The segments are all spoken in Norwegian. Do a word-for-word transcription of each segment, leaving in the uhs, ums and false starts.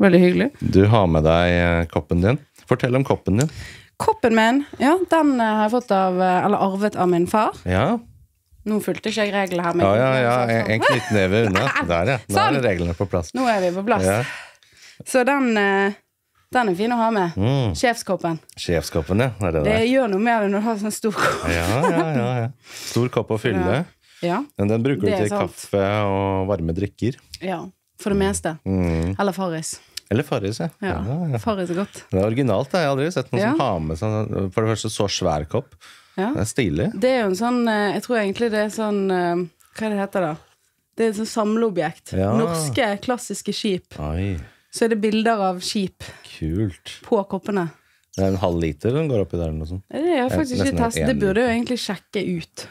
Veldig hyggelig. Du har med deg koppen din. Fortell om koppen din. Koppen min, ja, den har jeg fått av, eller arvet av min far. Ja. Nå fulgte ikke jeg reglene her. Ja, ja, ja, en, en knyttneve unna. Der, ja. Nå er reglene på plass. Nå er vi på plass. Ja. Så den, den er fin å ha med. Mm. Sjefskoppen. Sjefskoppen, ja. Er det, det gjør noe mer enn når du har sånn stor kopp. Ja, ja, ja, ja. Stor kopp å fylle. Ja. Men den bruker du til sant. Kaffe og varme drikker. Ja, for det meste. Mm. Eller Farris. Eller Farris, ja. Ja, ja, ja. Farris er godt. Det er originalt, jeg har aldri sett noen ja. Som har med sånn, for det første så svær kopp. Ja. Det er stilig. Det er jo en sånn, jeg tror egentlig det er sånn, hva det heter da? Det er et sånn samleobjekt. Ja. Norske, klassiske skip. Oi. Så er det bilder av skip. Kult. På koppene. Det er en halv liter den går opp i der eller noe sånt. Det er jeg faktisk ikke testet. Det burde jo egentlig sjekke ut.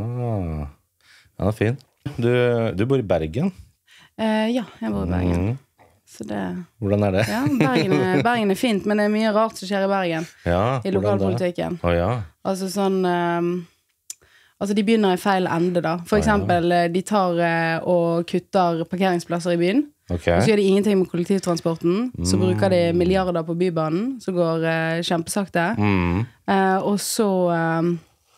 Ah. Ja, det er fin. Du, du bor i Bergen? Eh, ja, jeg bor i Bergen. Mm. Så det, hvordan er det? Ja, Bergen er, Bergen er fint, men det er mye rart som skjer i Bergen. Ja, i lokalpolitikken. Oh, ja. Altså sånn um, altså de begynner i feil ende da. For eksempel, oh, ja. De tar uh, og kutter parkeringsplasser i byen. Okay. Og så gjør de ingenting med kollektivtransporten. Mm. Så bruker de milliarder på bybanen, som går uh, kjempesakte. Mm. Uh, og så um,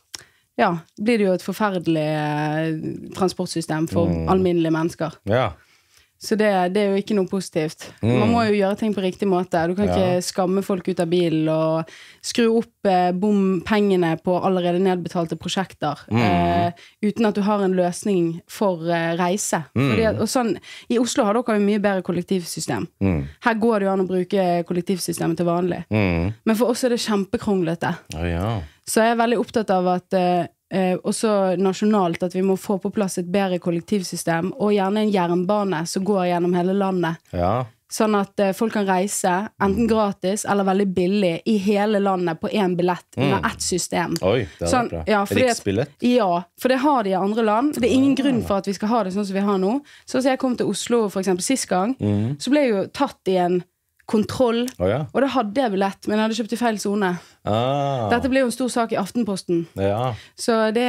ja, blir det jo et forferdelig uh, transportsystem for mm. alminnelige mennesker. Ja. Så det, det er jo ikke noe positivt. Mm. Man må jo gjøre ting på riktig måte. Du kan ja. Ikke skamme folk ut av bilen og skru opp eh, bompengene på allerede nedbetalte prosjekter mm. eh, uten at du har en løsning for eh, reise. Mm. Fordi at, og sånn, i Oslo har dere jo mye bedre kollektivsystem. Mm. Her går det jo an å bruke kollektivsystemet til vanlig. Mm. Men for oss er det kjempekronglete. Oh, ja. Så jeg er veldig opptatt av at eh, Eh, også nasjonalt at vi må få på plass et bedre kollektivsystem og gjerne en jernbane som går gjennom hele landet ja. Sånn at eh, folk kan reise enten gratis eller veldig billig i hele landet på en billett mm. under ett system. Oi, det er sånn, bra ja, Riksbillett? At, ja, for det har de i andre land. Det er ingen ah. grunn for at vi skal ha det sånn som vi har nå. Så hvis jeg kom til Oslo for eksempel sist gang mm. så ble jeg jo tatt i en kontroll, oh, ja. Og da hadde jeg billett, men jeg hadde kjøpt i feil zone. Ah. Dette ble jo en stor sak i Aftenposten. Ja. Så det,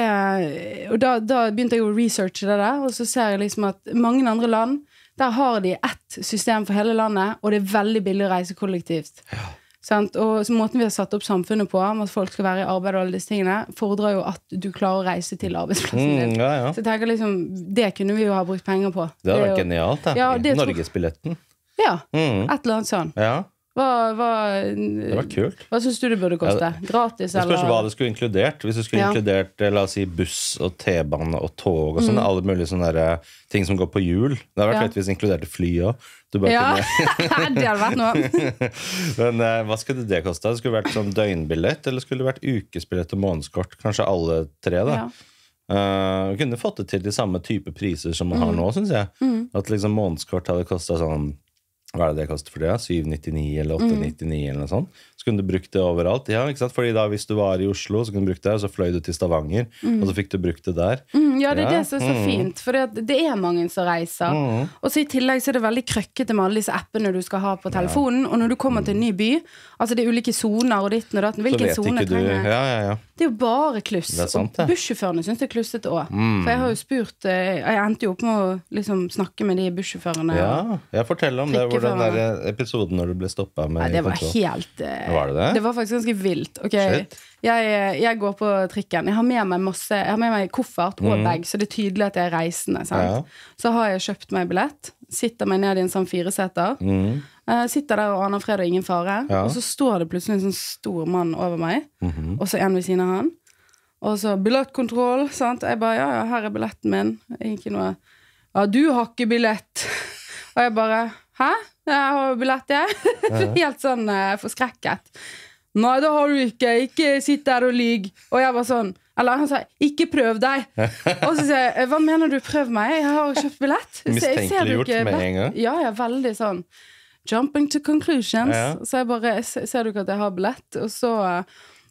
og da, da begynte jeg å researche det der, og så ser jeg liksom at mange andre land, der har de ett system for hele landet, og det er veldig billig å reise kollektivt. Ja. Sant? Og så måten vi har satt opp samfunnet på, om at folk skal være i arbeid og alle disse tingene, fordrer jo at du klarer å reise til arbeidsplassen din. Mm, ja, ja. Så jeg tenker liksom, det kunne vi jo ha brukt penger på. Det hadde vært genialt, da. Ja, Norgesbilletten. Ja, mm. et eller annet sånn. Ja. Hva, hva, det var kult. Hva synes du det burde koste? Ja, gratis, eller? Det spørs hva det skulle inkludert. Hvis du skulle ja. Inkludert, la oss si, buss og T-bane og tog og sånn, mm. alle mulige sånne der, ting som går på hjul. Det hadde vært fett ja. Hvis du inkluderte fly også. Ja, det hadde vært noe. Men uh, hva skulle det koste? Det skulle vært sånn døgnbillett, eller skulle det vært ukesbillett og månedskort? Kanskje alle tre, da. Ja. Uh, vi kunne fått det til de samme type priser som man mm. har nå, synes jeg. Mm. At liksom månedskort hadde kostet sånn, hva er det det koster for det? syv nittini eller åtte nittini mm. eller noe sånt. Så kunne du brukt det overalt. Ja, ikke sant? Fordi da hvis du var i Oslo, så kunne du brukt det, og så fløy du til Stavanger, mm. og så fikk du brukt det der. Mm, ja, det er ja. Det som er så mm. fint, for det, det er mange som reiser. Mm. Og så i tillegg så er det veldig krøkkete med alle disse appene du skal ha på telefonen, ja. Og når du kommer til en ny by, altså det er ulike zoner og ditten og datten, hvilken zone trenger jeg? Ja, ja, ja. Det er jo bare kluss. Det er sant, og bussjåførene synes det er klussete også. Mm. For jeg har jo spurt, jeg endte jo opp med å liksom snakke med de bussjåførene. Ja, jeg forteller om det, hvor den der episoden når du ble stoppet med Nei, det var kontroll. Helt... Var det det? Det var faktisk ganske vilt. Okay. Jeg, jeg går på trikken. Jeg har med meg masse, jeg har med meg koffert og bag, mm. så det er tydelig at jeg er reisende. Sant? Ja. Så har jeg kjøpt meg billett, sitter meg ned i en sånn firesetter, mm. uh, sitter der og aner fred og ingen fare, ja. Og så står det plutselig en sånn stor mann over meg, mm-hmm. og så en ved siden av han, og så billettkontroll, sant? Jeg bare, ja, ja, her er billetten min. Ikke noe, ja, du har ikke billett. Og jeg bare, hæ? Jeg har billett, jeg. Helt sånn uh, forskrekket. Nei, det har du ikke. Ikke sitt der og lyg. Og jeg var sånn, eller han sa, ikke prøv deg. Og så sier jeg, hva mener du, prøv meg? Jeg har kjøpt billett. Mistenkeliggjort med en gang. Ja, jeg er veldig sånn, jumping to conclusions. Ja. Så jeg bare, ser du ikke at jeg har billett? Og så,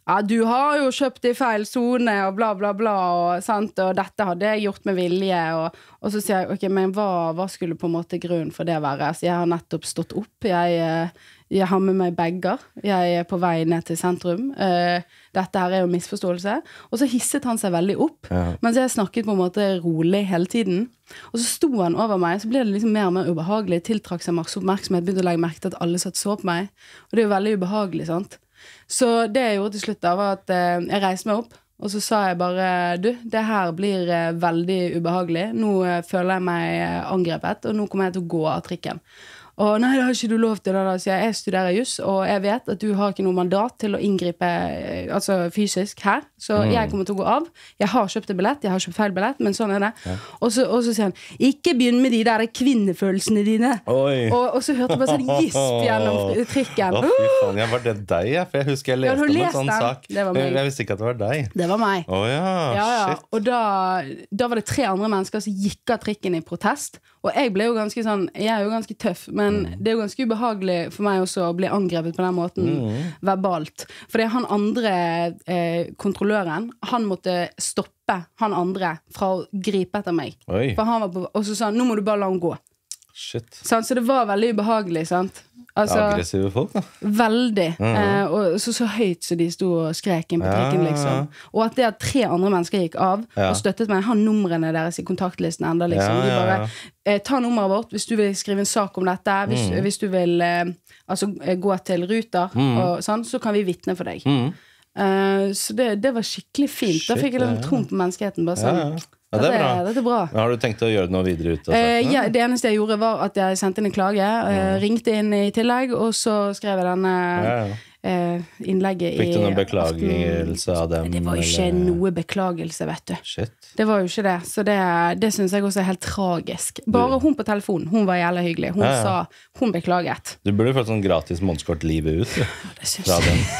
ja, du har jo kjøpt i feil zone, og bla bla bla, og, sant? Og dette hadde jeg gjort med vilje, og, og så sier jeg, ok, men hva, hva skulle på en måte grunnen for det være? Altså, jeg har nettopp stått opp, jeg, jeg har med meg bagger, jeg er på vei ned til sentrum, uh, dette her er jo misforståelse, og så hisset han seg veldig opp, ja. Mens jeg snakket på en måte rolig hele tiden, og så sto han over meg, så ble det liksom mer og mer ubehagelig, tiltrakk seg masse oppmerksomhet, begynte å legge merke til at alle satt så på meg, og det er jo veldig ubehagelig, sant? Så det jeg gjorde til slutt da, var at eh, jeg reiste meg opp, og så sa jeg bare, du, det her blir eh, veldig ubehagelig, nå eh, føler jeg meg angrepet, og nå kommer jeg til å gå av trikken. Og nei, det har ikke du lov til det da, sier jeg, jeg studerer just, og jeg vet at du har ikke noe mandat til å inngripe, altså fysisk her, så mm. jeg kommer til å gå av. Jeg har kjøpt en billett, jeg har kjøpt feil billett, men sånn er det. Ja. Og, så, og så sier han, ikke begynn med de der kvinnefølelsene dine. Og, og så hørte jeg bare sånn gisp gjennom trikken. Å, fy faen, jeg var det deg, ja, for jeg husker jeg leste om en sånn den? Sak. Jeg, jeg visste ikke at det var deg. Det var meg. Å ja, ja, ja. Shit. Og da, da var det tre andre mennesker som gikk av trikken i protest, og jeg ble jo ganske sånn, jeg er jo ganske tøff, men mm. det er jo ganske ubehagelig for meg også å bli angrepet på den måten, mm. verbalt. Fordi han andre eh, kontrolløren, han måtte stoppe han andre fra å gripe etter meg. Oi. For han var på, og så sa han, nå må du bare la han gå. Shit. Så, så det var veldig ubehagelig, sant? Altså, aggressive folk da. Veldig. Mm. Eh, og så, så høyt så de sto og skrek inn på trikken, liksom. Og at det at tre andre mennesker gikk av ja. Og støttet meg, har numrene deres i kontaktlisten enda, liksom. Ja, de bare, eh, ta nummeret vårt hvis du vil skrive en sak om dette, hvis, mm. hvis du vil eh, altså, gå til Ruter, mm. og sånn, så kan vi vitne for deg. Mm. Eh, så det, det var skikkelig fint. Shit, da fikk jeg litt tro på menneskeheten, bare sånn. Ja, ja. Ja, det er bra. Dette, dette er bra. Har du tenkt å gjøre noe videre ut? Eh, ja, det eneste jeg gjorde var at jeg sendte inn en klage, eh, ringte inn i tillegg, og så skrev jeg denne ja, ja. Eh, innlegget i... Fikk du noen beklagelse av dem? Det var jo ikke eller? Noe beklagelse, vet du. Shit. Det var jo ikke det, så det, det synes jeg også er helt tragisk. Bare du. Hun på telefon, hun var jævlig hyggelig. Hun ja, ja. Sa, hun beklaget. Du burde fått sånn gratis månedskort livet ut. Det synes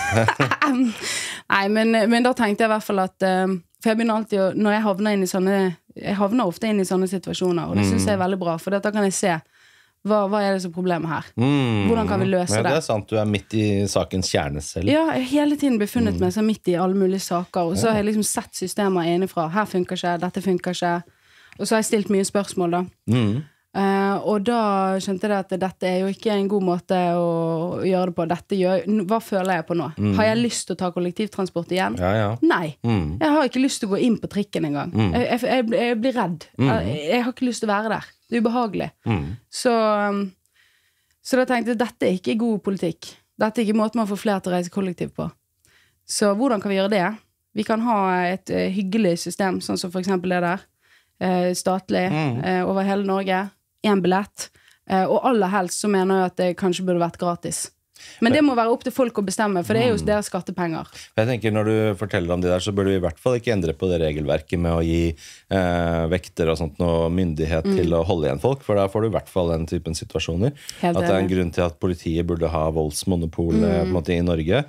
jeg. Nei, men, men da tenkte jeg i hvert fall at... Um, For jeg begynner alltid å, når jeg havner inn i sånne, jeg havner ofte inn i sånne situasjoner, og det synes jeg er veldig bra, for da kan jeg se, hva, hva er det som problemet her? Mm. Hvordan kan vi løse ja, det? Det er sant, du er midt i sakens kjerne selv. Ja, jeg har hele tiden befunnet mm. meg så midt i alle mulige saker, og så har jeg liksom sett systemer innenfra. Her funker ikke, dette funker ikke. Og så har jeg stilt mye spørsmål da. Mm. Uh, og da skjønte jeg at dette er jo ikke en god måte å gjøre det på. Dette gjør, hva føler jeg på nå? Mm. Har jeg lyst til å ta kollektivtransport igjen? Ja, ja. Nei, mm. jeg har ikke lyst til å gå inn på trikken en gang. Mm. Jeg, jeg, jeg blir redd. Mm. Jeg, jeg har ikke lyst til å være der. Det er ubehagelig. Mm. Så, um, så da tenkte jeg, dette er ikke god politikk. Dette er ikke måten man får flere til å reise kollektiv på. Så hvordan kan vi gjøre det? Vi kan ha et uh, hyggelig system, sånn som for eksempel det der. Uh, statlig, mm. uh, over hele Norge. En billett, og aller helst så mener jeg at det kanskje burde vært gratis. Men det må være opp til folk å bestemme, for det er jo deres skattepenger. Jeg tenker når du forteller om det der, så bør du i hvert fall ikke endre på det regelverket med å gi eh, vekter og sånt noe myndighet mm. til å holde igjen folk, for da får du i hvert fall den typen situasjoner. Helt at det er en grunn til at politiet burde ha voldsmonopol mm. på en måte, i Norge.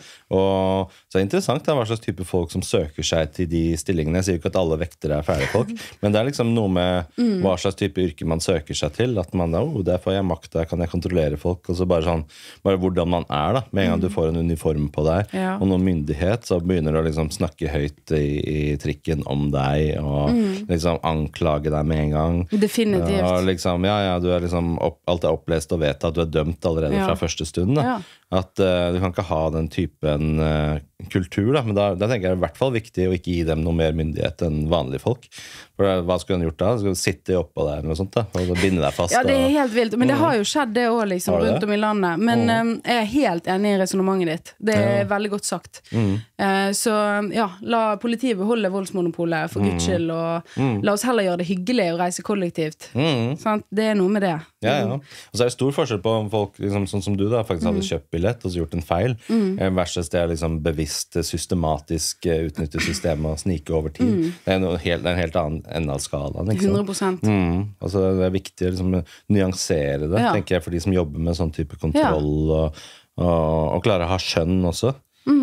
Og så er det interessant da, hva slags type folk som søker seg til de stillingene. Jeg sier jo ikke at alle vektere er ferdige folk, men det er liksom noe med mm. hva slags type yrke man søker seg til, at man, oh, der får jeg makt, der kan jeg kontrollere folk, og så bare sånn, bare hvordan man er da, med en gang du får en uniform på deg ja. Og noen myndighet, så begynner du å liksom snakke høyt i, i trikken om deg og mm. liksom anklage deg med en gang. Definitivt. Og liksom, ja, ja, du er liksom opp, alt er opplest og vet at du er dømt allerede ja. Fra første stund da. Ja. At uh, du kan ikke ha den typen uh, kultur da, men da, da tenker jeg det er i hvert fall viktig å ikke gi dem noe mer myndighet enn vanlige folk. For uh, hva skulle han gjort da? Skulle du sitte oppå der eller noe sånt da, og binde deg fast? Ja, det er helt vilt, men det har jo skjedd det også liksom, rundt om i landet. Men mm. um, jeg er helt enig i resonemanget ditt. Det er ja. Veldig godt sagt. Mm. Uh, så ja, la politiet beholde voldsmonopolet for Guds skyld, og mm. la oss heller gjøre det hyggelig å reise kollektivt. Mm. Sånn, det er noe med det. Ja, ja. Og så er det stor forskjell på om folk, liksom, sånn som du da, faktisk hadde kjøpt billett og så gjort en feil, mm. versus det er liksom bevisst, systematisk utnytte systemet og snike over tid. Mm. Det, er helt, det er en helt annen ende av skalaen. hundre prosent. Mm. Altså, det er viktig å liksom, nyansere det, ja. Tenker jeg, for de som jobber med sånn type kontroll, ja. og, og, og klare å ha skjønn også. Mm.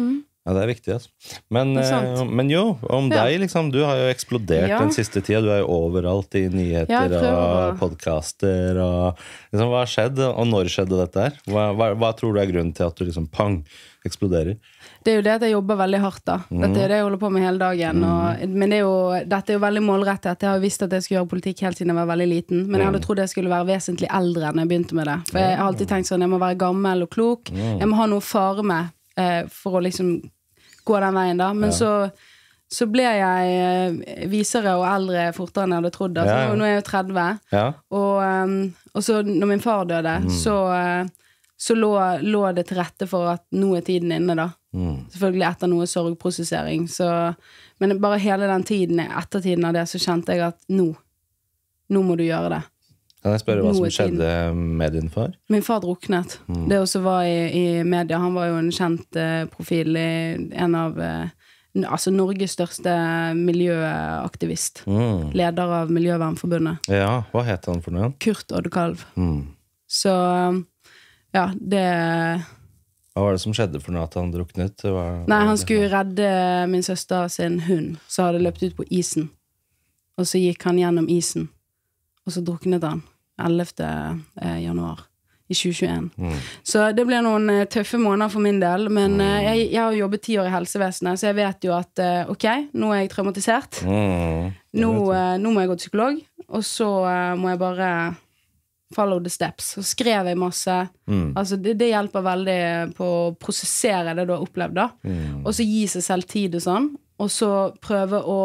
Ja, det er viktig, altså. Men, eh, men jo, om ja. deg, liksom, du har jo eksplodert ja. den siste tida. Du er jo overalt i nyheter ja, og podcaster. Og, liksom, hva har skjedd, og når skjedde dette her? Hva, hva, hva tror du er grunnen til at du liksom, pang, eksploderer? Det er jo det at jeg jobber veldig hardt da. Dette er det jeg holder på med hele dagen. Og, men det er jo, dette er jo veldig målrettet. Jeg har visst at jeg skulle gjøre politikk helt siden jeg var veldig liten. Men jeg hadde trodd jeg skulle være vesentlig eldre når jeg begynte med det. For jeg har alltid tenkt sånn, jeg må være gammel og klok. Jeg må ha noe å fare med eh, for å liksom gå den veien da. Men ja. så, så ble jeg visere og eldre fortere enn jeg hadde trodd. Altså, ja, ja. Nå er jeg jo tretti. Ja. Og, um, og så når min far døde, mm. så, så lå, lå det til rette for at nå er tiden inne da. Mm. Selvfølgelig etter noe sorgprosessering. Så, men bare hele den tiden, ettertiden av det, så kjente jeg at nå, nå må du gjøre det. Kan jeg spørre hva som skjedde med din far? Min far druknet. Mm. Det også var i, i media. Han var jo en kjent uh, profil i en av uh, altså Norges største miljøaktivist. Mm. Leder av Miljøvernforbundet. Ja, hva heter han for noe? Kurt Oddekalv. Mm. Så ja, det... Hva var det som skjedde for noe at han druknet? Var, Nei, han skulle redde min søster sin hund, så hadde løpt ut på isen. Og så gikk han gjennom isen. Og så druknet han ellevte januar i tjue tjueen. Mm. Så det ble noen tøffe måneder for min del, men mm. jeg, jeg har jobbet ti år i helsevesenet, så jeg vet jo at, ok, nå er jeg traumatisert. Mm. Nå, nå må jeg gå til psykolog, og så må jeg bare follow the steps. Så skrev jeg masse. Mm. Altså, det, det hjelper veldig på å prosessere det du har opplevd da. Mm. Og så gi seg selv tid og sånn, og så prøve å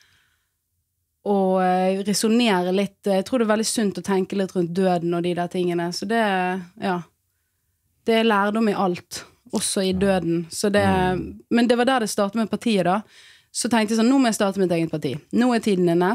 og uh, resonere litt. Jeg tror det er veldig sunt å tenke litt rundt døden og de der tingene. Så det, ja, det er lærdom i alt, også i døden. Så det, mm. Men det var der det startet med partiet da. Så tenkte jeg sånn, nå må jeg starte mitt eget parti. Nå er tiden inne.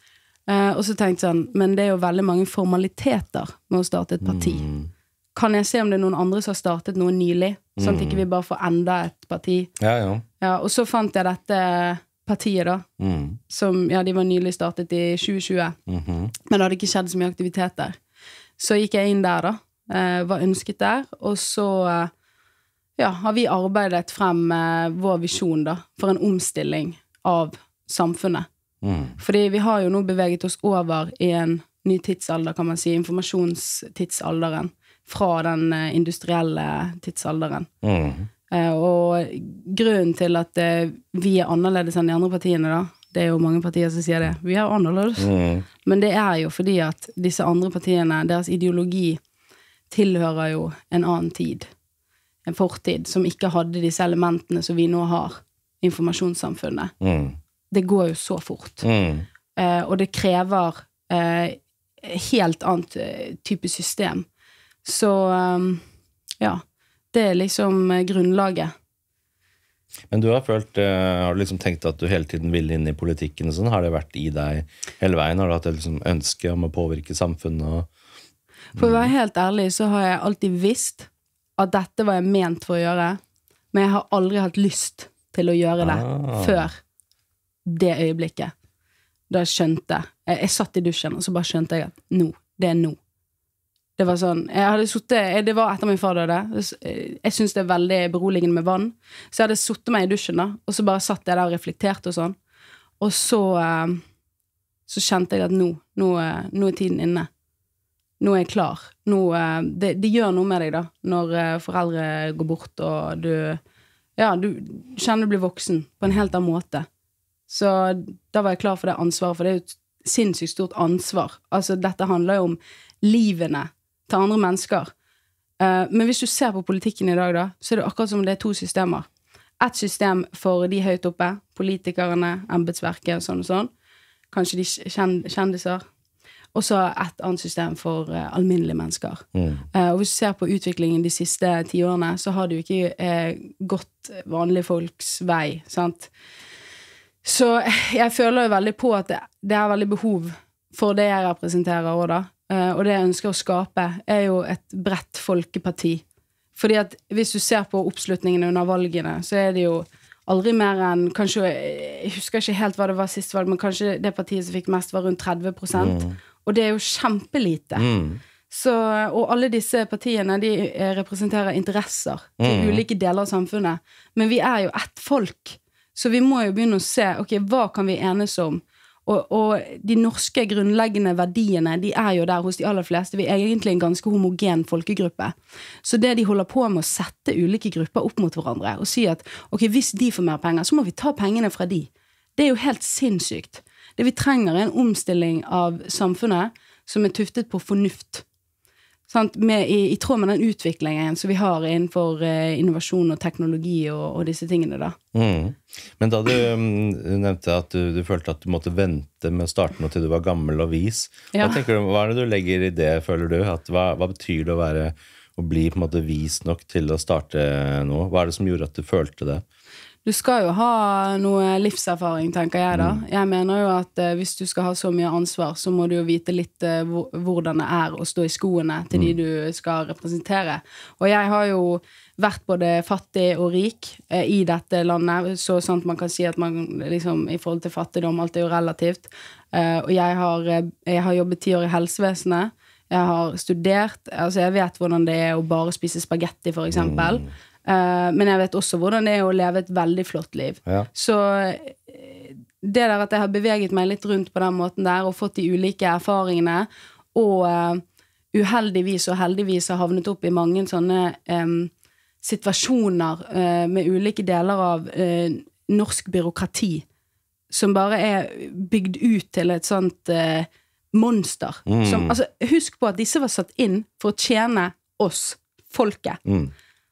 Uh, og så tenkte jeg sånn, men det er jo veldig mange formaliteter med å starte et parti. Mm. Kan jeg se om det er noen andre som har startet noe nylig, sånn at ikke vi bare får enda et parti. Ja, ja. Ja, og så fant jeg dette partiet da, mm. som, ja, de var nylig startet i tjue tjue, mm-hmm. men det hadde ikke skjedd så mye aktivitet der. Så gikk jeg inn der da, eh, var ønsket der, og så eh, ja, har vi arbeidet frem eh, vår visjon da, for en omstilling av samfunnet. Mm. Fordi vi har jo nå beveget oss over i en ny tidsalder, kan man si, informasjonstidsalderen, fra den eh, industrielle tidsalderen. Mm. Uh, og grunnen til at uh, vi er annerledes enn de andre partiene da, det er jo mange partier som sier det, vi er annerledes, mm. men det er jo fordi at disse andre partiene, deres ideologi tilhører jo en annen tid, en fortid som ikke hadde disse elementene som vi nå har, informasjonssamfunnet. Mm. Det går jo så fort. Mm. Uh, og det krever uh, helt annet uh, type system. Så um, ja, det er liksom grunnlaget. Men du har følt, uh, har du liksom tenkt at du hele tiden vil inn i politikken og sånn? Har det vært i deg hele veien? Har du hatt et liksom ønske om å påvirke samfunnet? Og, mm. For å være helt ærlig så har jeg alltid visst at dette var jeg ment for å gjøre, men jeg har aldri hatt lyst til å gjøre det ah. før det øyeblikket. Da jeg skjønte, jeg, jeg satt i dusjen og så bare skjønte jeg at nå, det er nå. Det var sånn, jeg hadde suttet, det var etter min far døde, jeg synes det er veldig beroligende med vann, så jeg hadde suttet meg i dusjen da, og så bare satt jeg der og reflekterte og sånn, og så, så kjente jeg at nå, nå, nå er tiden inne, nå er jeg klar, nå, det, det gjør noe med deg da, når foreldre går bort, og du, ja, du kjenner du blir voksen på en helt annen måte, så da var jeg klar for det ansvaret, for det er jo et sinnssykt stort ansvar, altså dette handler jo om livene, til andre mennesker. Uh, men hvis du ser på politikken i dag da, så er det akkurat som det er to systemer. Et system for de høyt oppe, politikerne, embetsverket og sånn og sånn. Kanskje de kjendiser. Og så et annet system for uh, alminnelige mennesker. Mm. Uh, og hvis du ser på utviklingen de siste ti årene, så har det jo ikke uh, gått vanlige folks vei, sant? Så jeg føler jo veldig på at det, det er veldig behov for det jeg representerer også da. Uh, og det jeg ønsker å skape er jo et bredt folkeparti. Fordi at hvis du ser på oppslutningen under valgene, så er det jo aldri mer enn, kanskje, jeg husker ikke helt hva det var sist valg, men kanskje det partiet som fikk mest var rundt tretti prosent. Mm. Og det er jo kjempelite. Mm. Så, og alle disse partiene, de representerer interesser til mm. ulike deler av samfunnet. Men vi er jo ett folk, så vi må jo begynne å se, ok, hva kan vi enes om? Og, og de norske grunnleggende verdiene, de er jo der hos de aller fleste. Vi er egentlig en ganske homogen folkegruppe. Så det de holder på med å sette ulike grupper opp mot hverandre, og si at, ok, hvis de får mer penger, så må vi ta pengene fra de. Det er jo helt sinnssykt. Det vi trenger er en omstilling av samfunnet som er tuftet på fornuft. Sant? Med, i, I tråd med den utviklingen som vi har innenfor eh, innovasjon og teknologi og, og disse tingene da. Mm. Men da du um, nevnte at du, du følte at du måtte vente med å starte noe til du var gammel og vis, ja. Hva tenker du, hva er det du legger i det, føler du? At, hva, hva betyr det å være, å bli på en måte vis nok til å starte noe? Hva er det som gjorde at du følte det? Du skal jo ha noe livserfaring, tenker jeg da. Jeg mener jo at eh, hvis du skal ha så mye ansvar, så må du jo vite litt eh, hvordan det er å stå i skoene til de du skal representere. Og jeg har jo vært både fattig og rik eh, i dette landet, så sant man kan si at man liksom, i forhold til fattigdom, alt er jo relativt. Eh, og jeg har, jeg har jobbet ti år i helsevesenet, jeg har studert, altså jeg vet hvordan det er å bare spise spagetti for eksempel. Mm. Uh, men jeg vet også hvordan det er å leve et veldig flott liv. Ja. Så det der at jeg har beveget meg litt rundt på den måten der, og fått de ulike erfaringene, og uh, uheldigvis og heldigvis har havnet opp i mange sånne um, situasjoner uh, med ulike deler av uh, norsk byråkrati, som bare er bygd ut til et sånt uh, monster. Mm. Som, altså, husk på at disse var satt inn for å tjene oss, folket. Mm.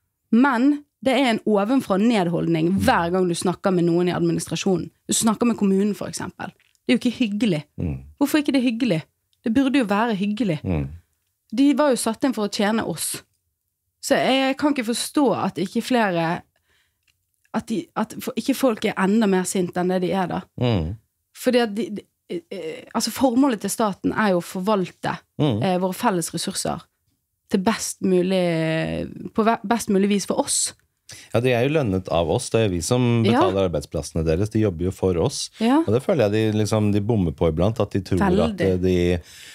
Men det er en ovenfra nedholdning hver gang du snakker med noen i administrasjonen. Du snakker med kommunen for eksempel. Det er jo ikke hyggelig. Mm. Hvorfor ikke det hyggelig? Det burde jo være hyggelig. Mm. De var jo satt inn for å tjene oss. Så jeg kan ikke forstå at ikke flere, at, de, at ikke folk er enda mer sint enn det de er da. Mm. Fordi at de, de, altså formålet til staten er jo å forvalte mm. eh, våre felles ressurser til best mulig, på best mulig vis for oss. Ja, de er jo lønnet av oss, det er vi som betaler ja. arbeidsplassene deres, de jobber jo for oss. Ja. Og det føler jeg de, liksom, de bommer på iblant, at de tror Veldig. at de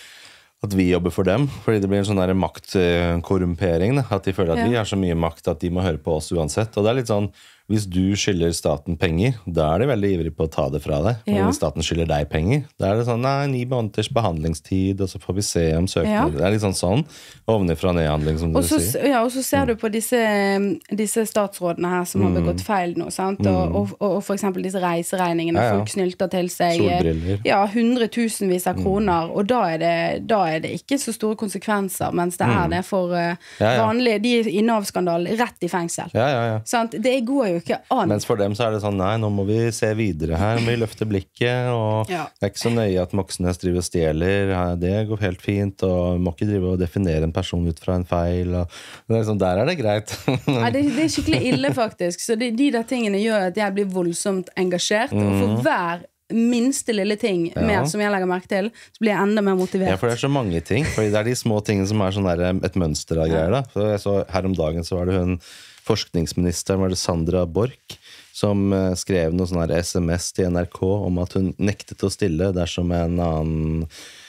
at vi jobber for dem, fordi det blir en sånn der maktkorrumpering, at de føler at ja. vi har så mye makt at de må høre på oss uansett, og det er litt sånn, hvis du skylder staten penger, da er de veldig ivrig på å ta det fra deg. Men ja. hvis staten skylder deg penger, da er det sånn, nei, ni måneders behandlingstid, og så får vi se om søknader. Ja. Det er litt sånn sånn, ovenifra nedhandling, som og du så, sier. Ja, og så ser du på disse, disse statsrådene her som mm. har begått feil nå, sant? Mm. Og, og, og for eksempel disse reiseregningene, ja, ja. folk snylter til seg. Solbriller. Ja, hundretusenvis av kroner, mm. og da er, det, da er det ikke så store konsekvenser, mens det mm. er det for uh, ja, ja. vanlige, de i Nav-skandal, rett i fengsel. Ja, ja, ja. Sant? Det går jo ikke an. Mens for dem så er det sånn, nei, nå må vi se videre her, må vi løfte blikket, og ja. det er ikke så nøye at Moxnes driver og stjeler, det går helt fint, og må ikke drive og definere en person ut fra en feil, og det er sånn, der er det greit. Nei, det, det er skikkelig ille faktisk, så de, de der tingene gjør at jeg blir voldsomt engasjert, mm. og for hver minste lille ting ja. mer som jeg legger merke til, så blir jeg enda mer motivert. Ja, for det er så mange ting, for det er de små tingene som er sånn der, et mønster av greier da. Så jeg så her om dagen så var det hun forskningsministeren, var det Sandra Borch, som skrev noe sånn her S M S til N R K om at hun nektet å stille dersom en annen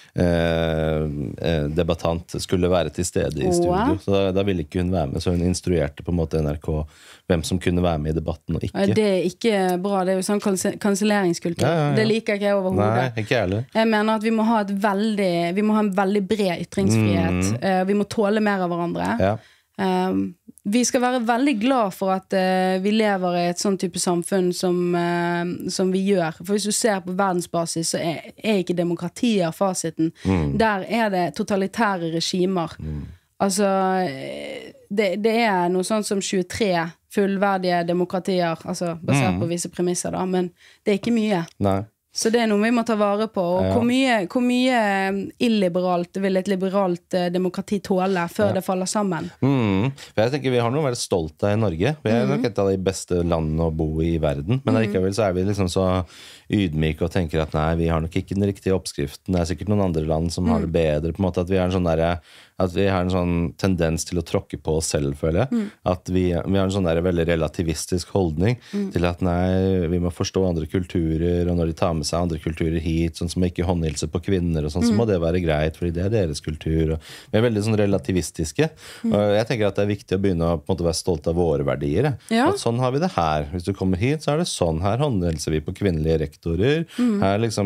eh, debattant skulle være til stede i studio. Så da, da ville ikke hun være med, så hun instruerte på en måte N R K hvem som kunne være med i debatten og ikke. Det er ikke bra, det er jo sånn kanselleringskultur. Ja, ja, ja. Det liker ikke jeg overhodet. Nei, ikke heller. Jeg mener at vi må ha et veldig, vi må ha en veldig bred ytringsfrihet. Mm. Vi må tåle mer av hverandre. Ja. Um, vi skal være veldig glad for at uh, vi lever i et sånn type samfunn som, uh, som vi gjør. For hvis du ser på verdensbasis, så er, er ikke demokratier fasiten. Mm. Der er det totalitære regimer. Mm. Altså, det, det er noe sånt som tjuetre fullverdige demokratier, altså basert mm. på visse premisser da, men det er ikke mye. Nei. Så det er noe vi må ta vare på. Og ja. hvor, mye, hvor mye illiberalt vil et liberalt eh, demokrati tåle før ja. det faller sammen? Mm. Jeg tenker vi har noe å være stolt av i Norge. Vi er mm. nok et av de beste landene å bo i i verden. Men likevel så er vi liksom så ydmyke og tenker at nei, vi har nok ikke den riktige oppskriften. Det er sikkert noen andre land som mm. har det bedre. På en måte at vi er en sånn der, at vi har en sånn tendens til å tråkke på oss selv, føler jeg. Mm. At vi, vi har en sånn der veldig relativistisk holdning mm. til at nei, vi må forstå andre kulturer, og når de tar med seg andre kulturer hit, sånn som ikke håndhilse på kvinner og sånn, mm. så må det være greit, fordi det er deres kultur. Og vi er veldig sånn relativistiske. Mm. Og jeg tenker at det er viktig å begynne å på en måte være stolt av våre verdier. Ja. At sånn har vi det her. Hvis du kommer hit, så er det sånn. Her håndhilser vi på kvinnelige rektorer. Mm. Her liksom,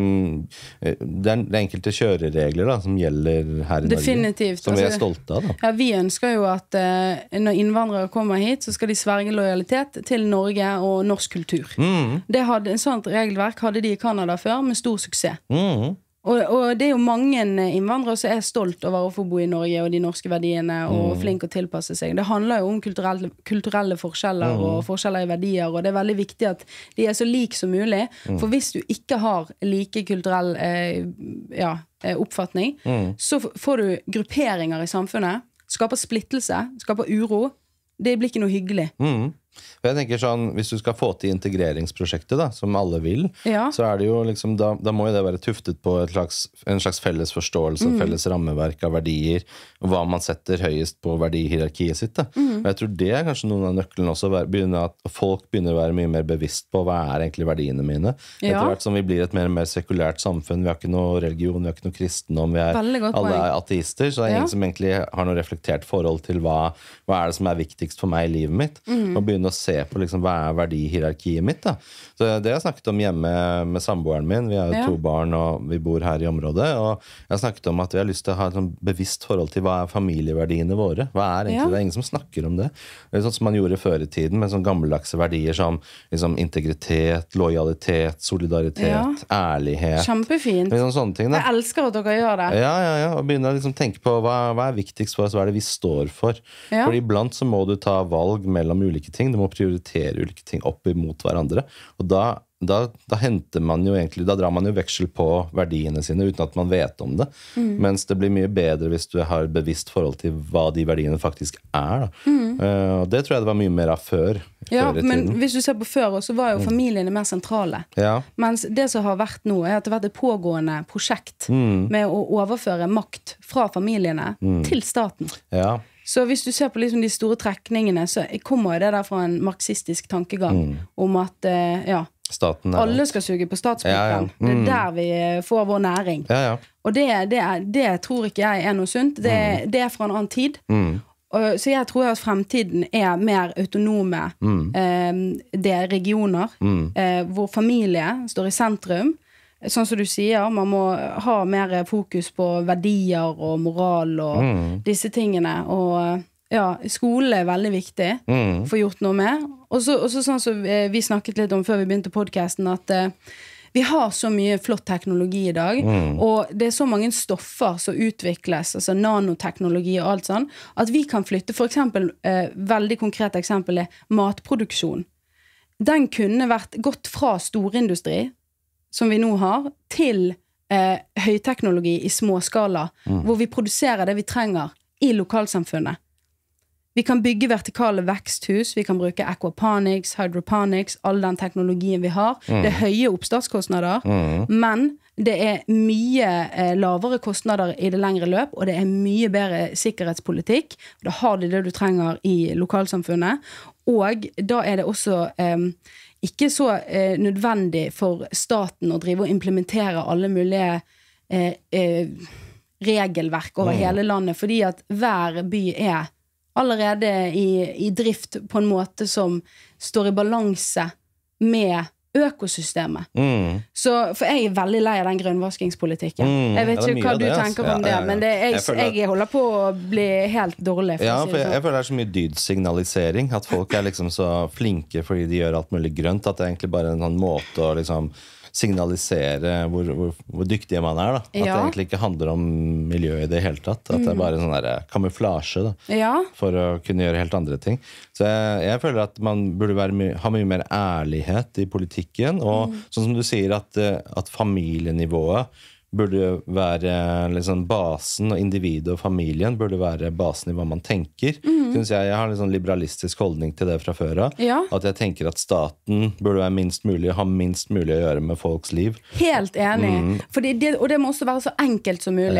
det er enkelte kjøreregler da, som gjelder her i Definitivt. Norge. Som vi er stolte av. Da. Ja, vi ønsker jo at uh, når innvandrere kommer hit, så skal de sverge lojalitet til Norge og norsk kultur. Mm. Det hadde, en sånt regelverk hadde de i Kanada før, med stor suksess. Mm. Og, og det er jo mange innvandrere som er stolt over å få bo i Norge og de norske verdiene og mm. flink å tilpasse seg. Det handler jo om kulturelle, kulturelle forskjeller mm. og forskjeller i verdier, og det er veldig viktig at de er så like som mulig. Mm. For hvis du ikke har like kulturell eh, ja, oppfatning, mm. så får du grupperinger i samfunnet, skaper splittelse, skaper uro. Det blir ikke noe hyggelig. Mm. Jeg tenker sånn, hvis du skal få til integreringsprosjektet da, som alle vil, ja. Så er det jo liksom, da, da må jo det være tuftet på et slags, en slags felles forståelse, mm. felles rammeverk av verdier, og hva man setter høyest på verdihierarkiet sitt da. Mm. Og jeg tror det er kanskje noen av nøklene også, begynner at folk begynner å være mye mer bevisst på hva er egentlig verdiene mine. Ja. Etter hvert som vi blir et mer og mer sekulært samfunn, vi har ikke noe religion, vi har ikke noe kristendom, vi er, alle er ateister, så det er ja. Ingen som egentlig har noe reflektert forhold til hva, hva er det som er viktigst for meg i livet mitt, mm. og begynne å se på liksom, hva er verdihierarkiet mitt da. Så det har jeg snakket om hjemme med samboeren min, vi har jo ja. To barn og vi bor her i området, og jeg har snakket om at vi har lyst til å ha et sånn bevisst forhold til hva er familieverdiene våre, hva er egentlig, ja. Det er ingen som snakker om det. Det er sånn som man gjorde før i tiden, med sånn gammeldagse verdier som liksom, integritet, lojalitet, solidaritet, ja. Ærlighet. Kjempefint. Liksom, sånne ting da. Jeg elsker at dere gjør det. Ja, ja, ja, og begynne å liksom, tenke på hva, hva er viktigst for oss, hva er det vi står for. Ja. For iblant så må du ta valg mellom ulike ting, du må prioritere ulike ting opp imot hverandre, og da, da, da henter man jo egentlig, da drar man jo veksel på verdiene sine uten at man vet om det, mm. mens det blir mye bedre hvis du har bevisst forhold til hva de verdiene faktisk er da. Mm. Uh, og det tror jeg det var mye mer av før. Ja, før men hvis du ser på før så var jo familiene mer sentrale, ja. Mens det som har vært nå er at det har vært et pågående prosjekt mm. med å overføre makt fra familiene mm. til staten. Ja. Så hvis du ser på liksom de store trekningene, så kommer det der fra en marxistisk tankegang mm. om at, uh, ja, staten er alle skal suge på statsbruken. Ja, ja. Mm. Det er der vi får vår næring. Ja, ja. Og det, det, det tror ikke jeg er noe sunt. Det, mm. det er fra en annen tid. Mm. Og, så jeg tror at fremtiden er mer autonome mm. eh, det er regioner, mm. eh, hvor familie står i sentrum. Sånn som du sier, man må ha mer fokus på verdier og moral og mm. disse tingene. Og ja, skole er veldig viktig mm. for å få gjort noe med. Og så sånn som vi snakket litt om før vi begynte podcasten, at uh, vi har så mye flott teknologi i dag, mm. og det er så mange stoffer som utvikles, altså nanoteknologi og alt sånn, at vi kan flytte, for eksempel, uh, veldig konkret eksempel er matproduksjon. Den kunne vært gått fra storindustri, som vi nå har, til uh, høyteknologi i småskala, mm. hvor vi produserer det vi trenger i lokalsamfunnet. Vi kan bygge vertikale veksthus, vi kan bruke aquaponics, hydroponics, all den teknologien vi har. Mm. Det er høye oppstartskostnader, mm. men det er mye eh, lavere kostnader i det lengre løp, og det er mye bedre sikkerhetspolitikk. Da har de det du trenger i lokalsamfunnet, og da er det også eh, ikke så eh, nødvendig for staten å drive og implementere alle mulige eh, eh, regelverk over mm. hele landet, fordi at hver by er allerede i, i drift på en måte som står i balanse med økosystemet. Mm. Så, for jeg er veldig lei av den grønnvaskingspolitikken. Mm. Jeg vet ikke hva du det, tenker om ja, det, ja, ja. Men det, jeg, jeg, føler, jeg holder på å bli helt dårlig. For ja, å si for det jeg, jeg føler det er så mye dydsignalisering, at folk er liksom så flinke fordi de gjør alt mulig grønt, at det er egentlig bare en sånn måte å liksom signalisere hvor, hvor, hvor dyktige man er da. At ja. Det egentlig ikke handler om miljø i det hele tatt. At mm. det er bare en sånn der kamuflasje da, ja. For å kunne gjøre helt andre ting. Så jeg, jeg føler at man burde være my- ha mye mer ærlighet i politikken, og mm. sånn som du sier at, at familienivået burde være liksom basen, og individet og familien burde være basen i hva man tenker. Mm. Synes jeg, jeg har en sånn liberalistisk holdning til det fra før av. Ja. At jeg tenker at staten burde være minst mulig, ha minst mulig å gjøre med folks liv. Helt enig. Mm. Fordi det, og det må også være så enkelt som mulig. Ja.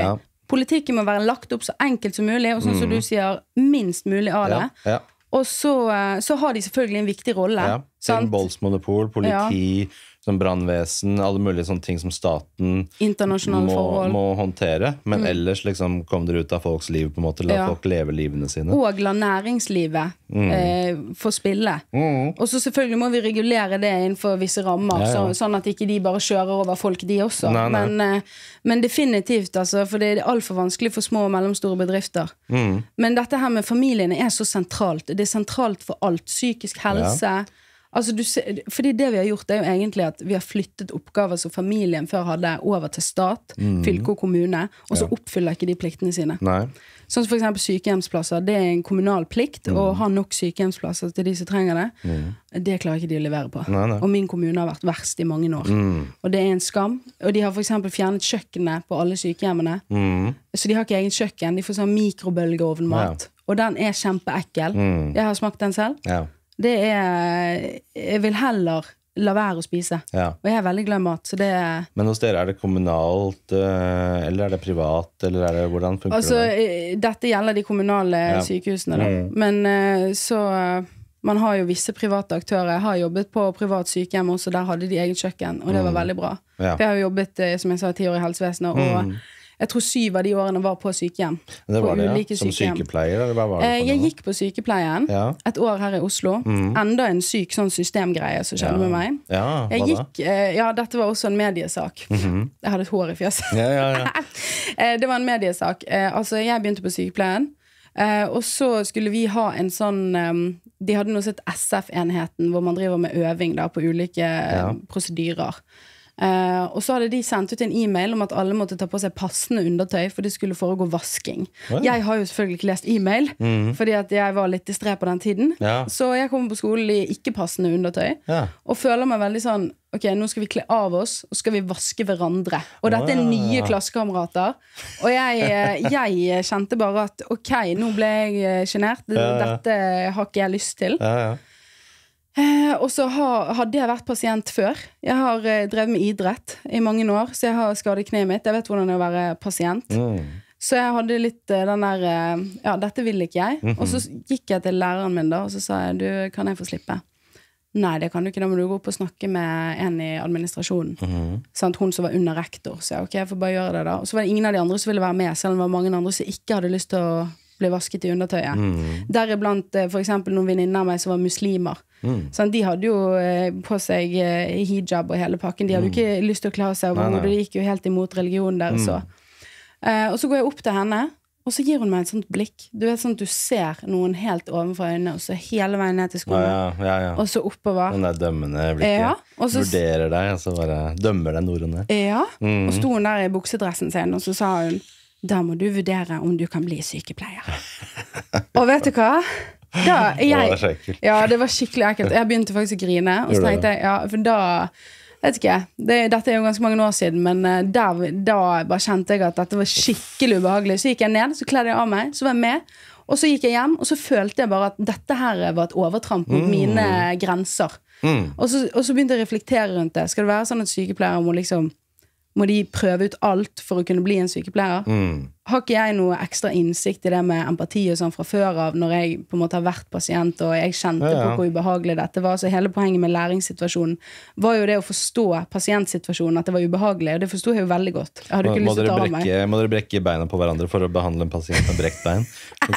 politikken må være lagt opp så enkelt som mulig, og sånn mm. som du sier, minst mulig av det. Ja, ja. Og så, så har de selvfølgelig en viktig rolle. Ja, siden voldsmonopol, politi, ja. Som brannvesen, alle mulige sånne ting som staten må, må håndtere. Men mm. ellers liksom kom dere ut av folks liv på en måte, la ja. Folk leve livene sine. Og la næringslivet mm. eh, få spille. Mm. Og så selvfølgelig må vi regulere det innenfor visse rammer, ja, ja. Så, sånn at ikke de bare kjører over folk, de også. Nei, nei. Men, eh, men definitivt, altså, for det er alt for vanskelig for små og mellomstore bedrifter. Mm. Men dette her med familiene er så sentralt. Det er sentralt for alt. Psykisk helse. Ja. Altså du, fordi det vi har gjort er jo egentlig at vi har flyttet oppgaver som familien før hadde over til stat, mm. fylke og kommune, og så ja. Oppfyller ikke de pliktene sine. Nei. Sånn som for eksempel sykehjemsplasser, det er en kommunal plikt mm. å ha nok sykehjemsplasser til de som trenger det. Mm. Det klarer ikke de å levere på. Nei, nei. Og min kommune har vært verst i mange år. Mm. Og det er en skam. Og de har for eksempel fjernet kjøkkenet på alle sykehjemmene. Mm. Så de har ikke egen kjøkken, de får sånn mikrobølgeovnmat. Ja. Og den er kjempeekkel. Mm. Jeg har smakt den selv. Ja. Det er, jeg vil heller la være å spise. Ja. Og jeg er veldig glad i mat, så det er... Men hos dere er det kommunalt, eller er det privat, eller er det, hvordan funker altså, det? Dette gjelder de kommunale ja. Sykehusene da. Mm. Men så, man har jo visse private aktører. Jeg har jobbet på privat sykehjem også, der hadde de eget kjøkken, og det var veldig bra. Ja. For jeg har jobbet, som jeg sa, ti år i helsevesenet, og... Mm. Jeg tror syv av de årene var på sykehjem. Det var på det, ja. ulike Som sykehjem. Sykepleier? Eller hva var det jeg gikk på sykepleien ja. Et år her i Oslo. Mm. Enda en syk sånn systemgreie som skjedde ja. Med meg. Ja, jeg hva gikk, da? Ja, dette var også en mediesak. Mm-hmm. Jeg hadde et hår i fjøset. Ja, ja, ja. Det var en mediesak. Altså, jeg begynte på sykepleien, og så skulle vi ha en sånn... De hadde noe sett S F-enheten, hvor man driver med øving da, på ulike ja. Prosedyrer. Uh, og så hadde de sendt ut en e-mail om at alle måtte ta på seg passende undertøy, for det skulle foregå vasking. Ja. Jeg har jo selvfølgelig ikke lest e-mail, mm. fordi at jeg var litt distré på den tiden. Ja. Så jeg kom på skolen i ikke passende undertøy, ja. Og føler meg veldig sånn, ok, nå skal vi kle av oss, og skal vi vaske hverandre. Og dette er nye klassekamerater. Og jeg, jeg kjente bare at, ok, nå ble jeg genert. Ja. Dette har ikke jeg lyst til. Ja, ja. Eh, og så har, hadde jeg vært pasient før. Jeg har eh, drevet med idrett i mange år, så jeg har skadet kneet mitt. Jeg vet hvordan det er å være pasient. Mm. Så jeg hadde litt eh, den der, eh, ja, dette vil ikke jeg. Mm-hmm. Og så gikk jeg til læreren min da, og så sa jeg, du, kan jeg få slippe? Nei, det kan du ikke, da må du gå opp og snakke med en i administrasjonen. Mm-hmm. Sånn, hun som var under rektor. Så jeg, ok, jeg får bare gjøre det da. Og så var det ingen av de andre som ville være med, selv om det var mange andre som ikke hadde lyst til å ble vasket i undertøyet. Mm. Deriblant for eksempel noen venninner av meg som var muslimer. Mm. Sånn, de hadde jo eh, på seg eh, hijab og hele pakken. De hadde jo mm. ikke lyst til å klare seg over hodet. Det gikk jo helt imot religionen der. Mm. Så. Eh, og så går jeg opp til henne, og så gir hun meg et sånt blikk. Du vet sånn at du ser noen helt ovenfor øynene, og så hele veien ned til skolen. Ja, ja, ja. Og så oppover. Den der dømmende blikket. Ja, og så vurderer deg, og så bare dømmer deg nord og ned. Ja, mm. og sto hun der i buksedressen sin, og så sa hun, da må du vurdere om du kan bli sykepleier. Og vet du hva? Da, jeg, det var ja, det var skikkelig ekkelt. Jeg begynte faktisk å grine, og så tenkte jeg, ja, for da, vet ikke, det, dette er jo ganske mange år siden, men der, da bare kjente jeg at dette var skikkelig ubehagelig. Så gikk jeg ned, så kledde jeg av meg, så var jeg med, og så gikk jeg hjem, og så følte jeg bare at dette her var et overtramp mot mm. mine grenser. Mm. Og, så, og så begynte jeg å reflektere rundt det. Skal det være sånn at sykepleiere må liksom må de prøve ut alt for å kunne bli en sykepleier? Mm. Har ikke jeg noe ekstra innsikt i det med empati og sånn fra før av, når jeg på en måte har vært pasient, og jeg kjente ja, ja. På hvor ubehagelig dette var. Så hele poenget med læringssituasjonen var jo det å forstå pasientsituasjonen, at det var ubehagelig, og det forstod jeg jo veldig godt. Jeg hadde må, ikke lyst til å ta av meg. Må dere brekke beina på hverandre for å behandle en pasient med brekt bein?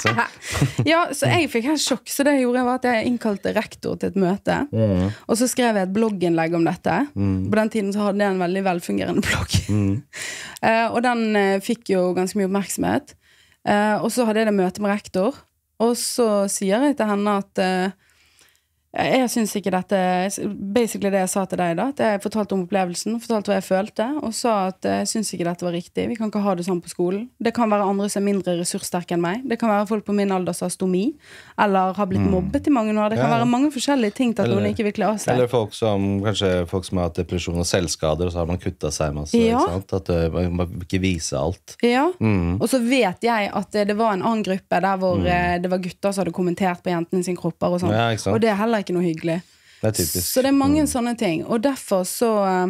Ja, så jeg fikk helt sjokk, så det jeg gjorde var at jeg innkalte rektor til et møte, mm. og så skrev jeg et blogginnlegg om dette. Mm. På den tiden så hadde jeg en veldig velfungerende blogg. Mm. uh, og den uh, fikk jo ganske mye oppmerksomhet. Uh, og så hadde jeg det møte med rektor, og så sier jeg til henne at uh, jeg synes ikke dette, basically det jeg sa til deg da, at jeg fortalte om opplevelsen, fortalte hva jeg følte, og sa at jeg synes ikke dette var riktig, vi kan ikke ha det sånn på skolen. Det kan være andre som er mindre ressurssterke enn meg, det kan være folk på min alder som har stomi, eller har blitt mobbet i mange år, det kan ja. Være mange forskjellige ting til at eller, noen ikke vil kle av seg. Eller folk som, kanskje folk som har hatt depresjon og selvskader, og så har man kuttet seg masse, ja. Ikke sant? At uh, man må ikke vise alt. Ja, mm. og så vet jeg at det var en annen gruppe der hvor mm. det var gutter som hadde kommentert på jentene sine kropper og sånt, ja, og det er heller ikke noe hyggelig. Det er typisk. Så det er mange mm. sånne ting, og derfor så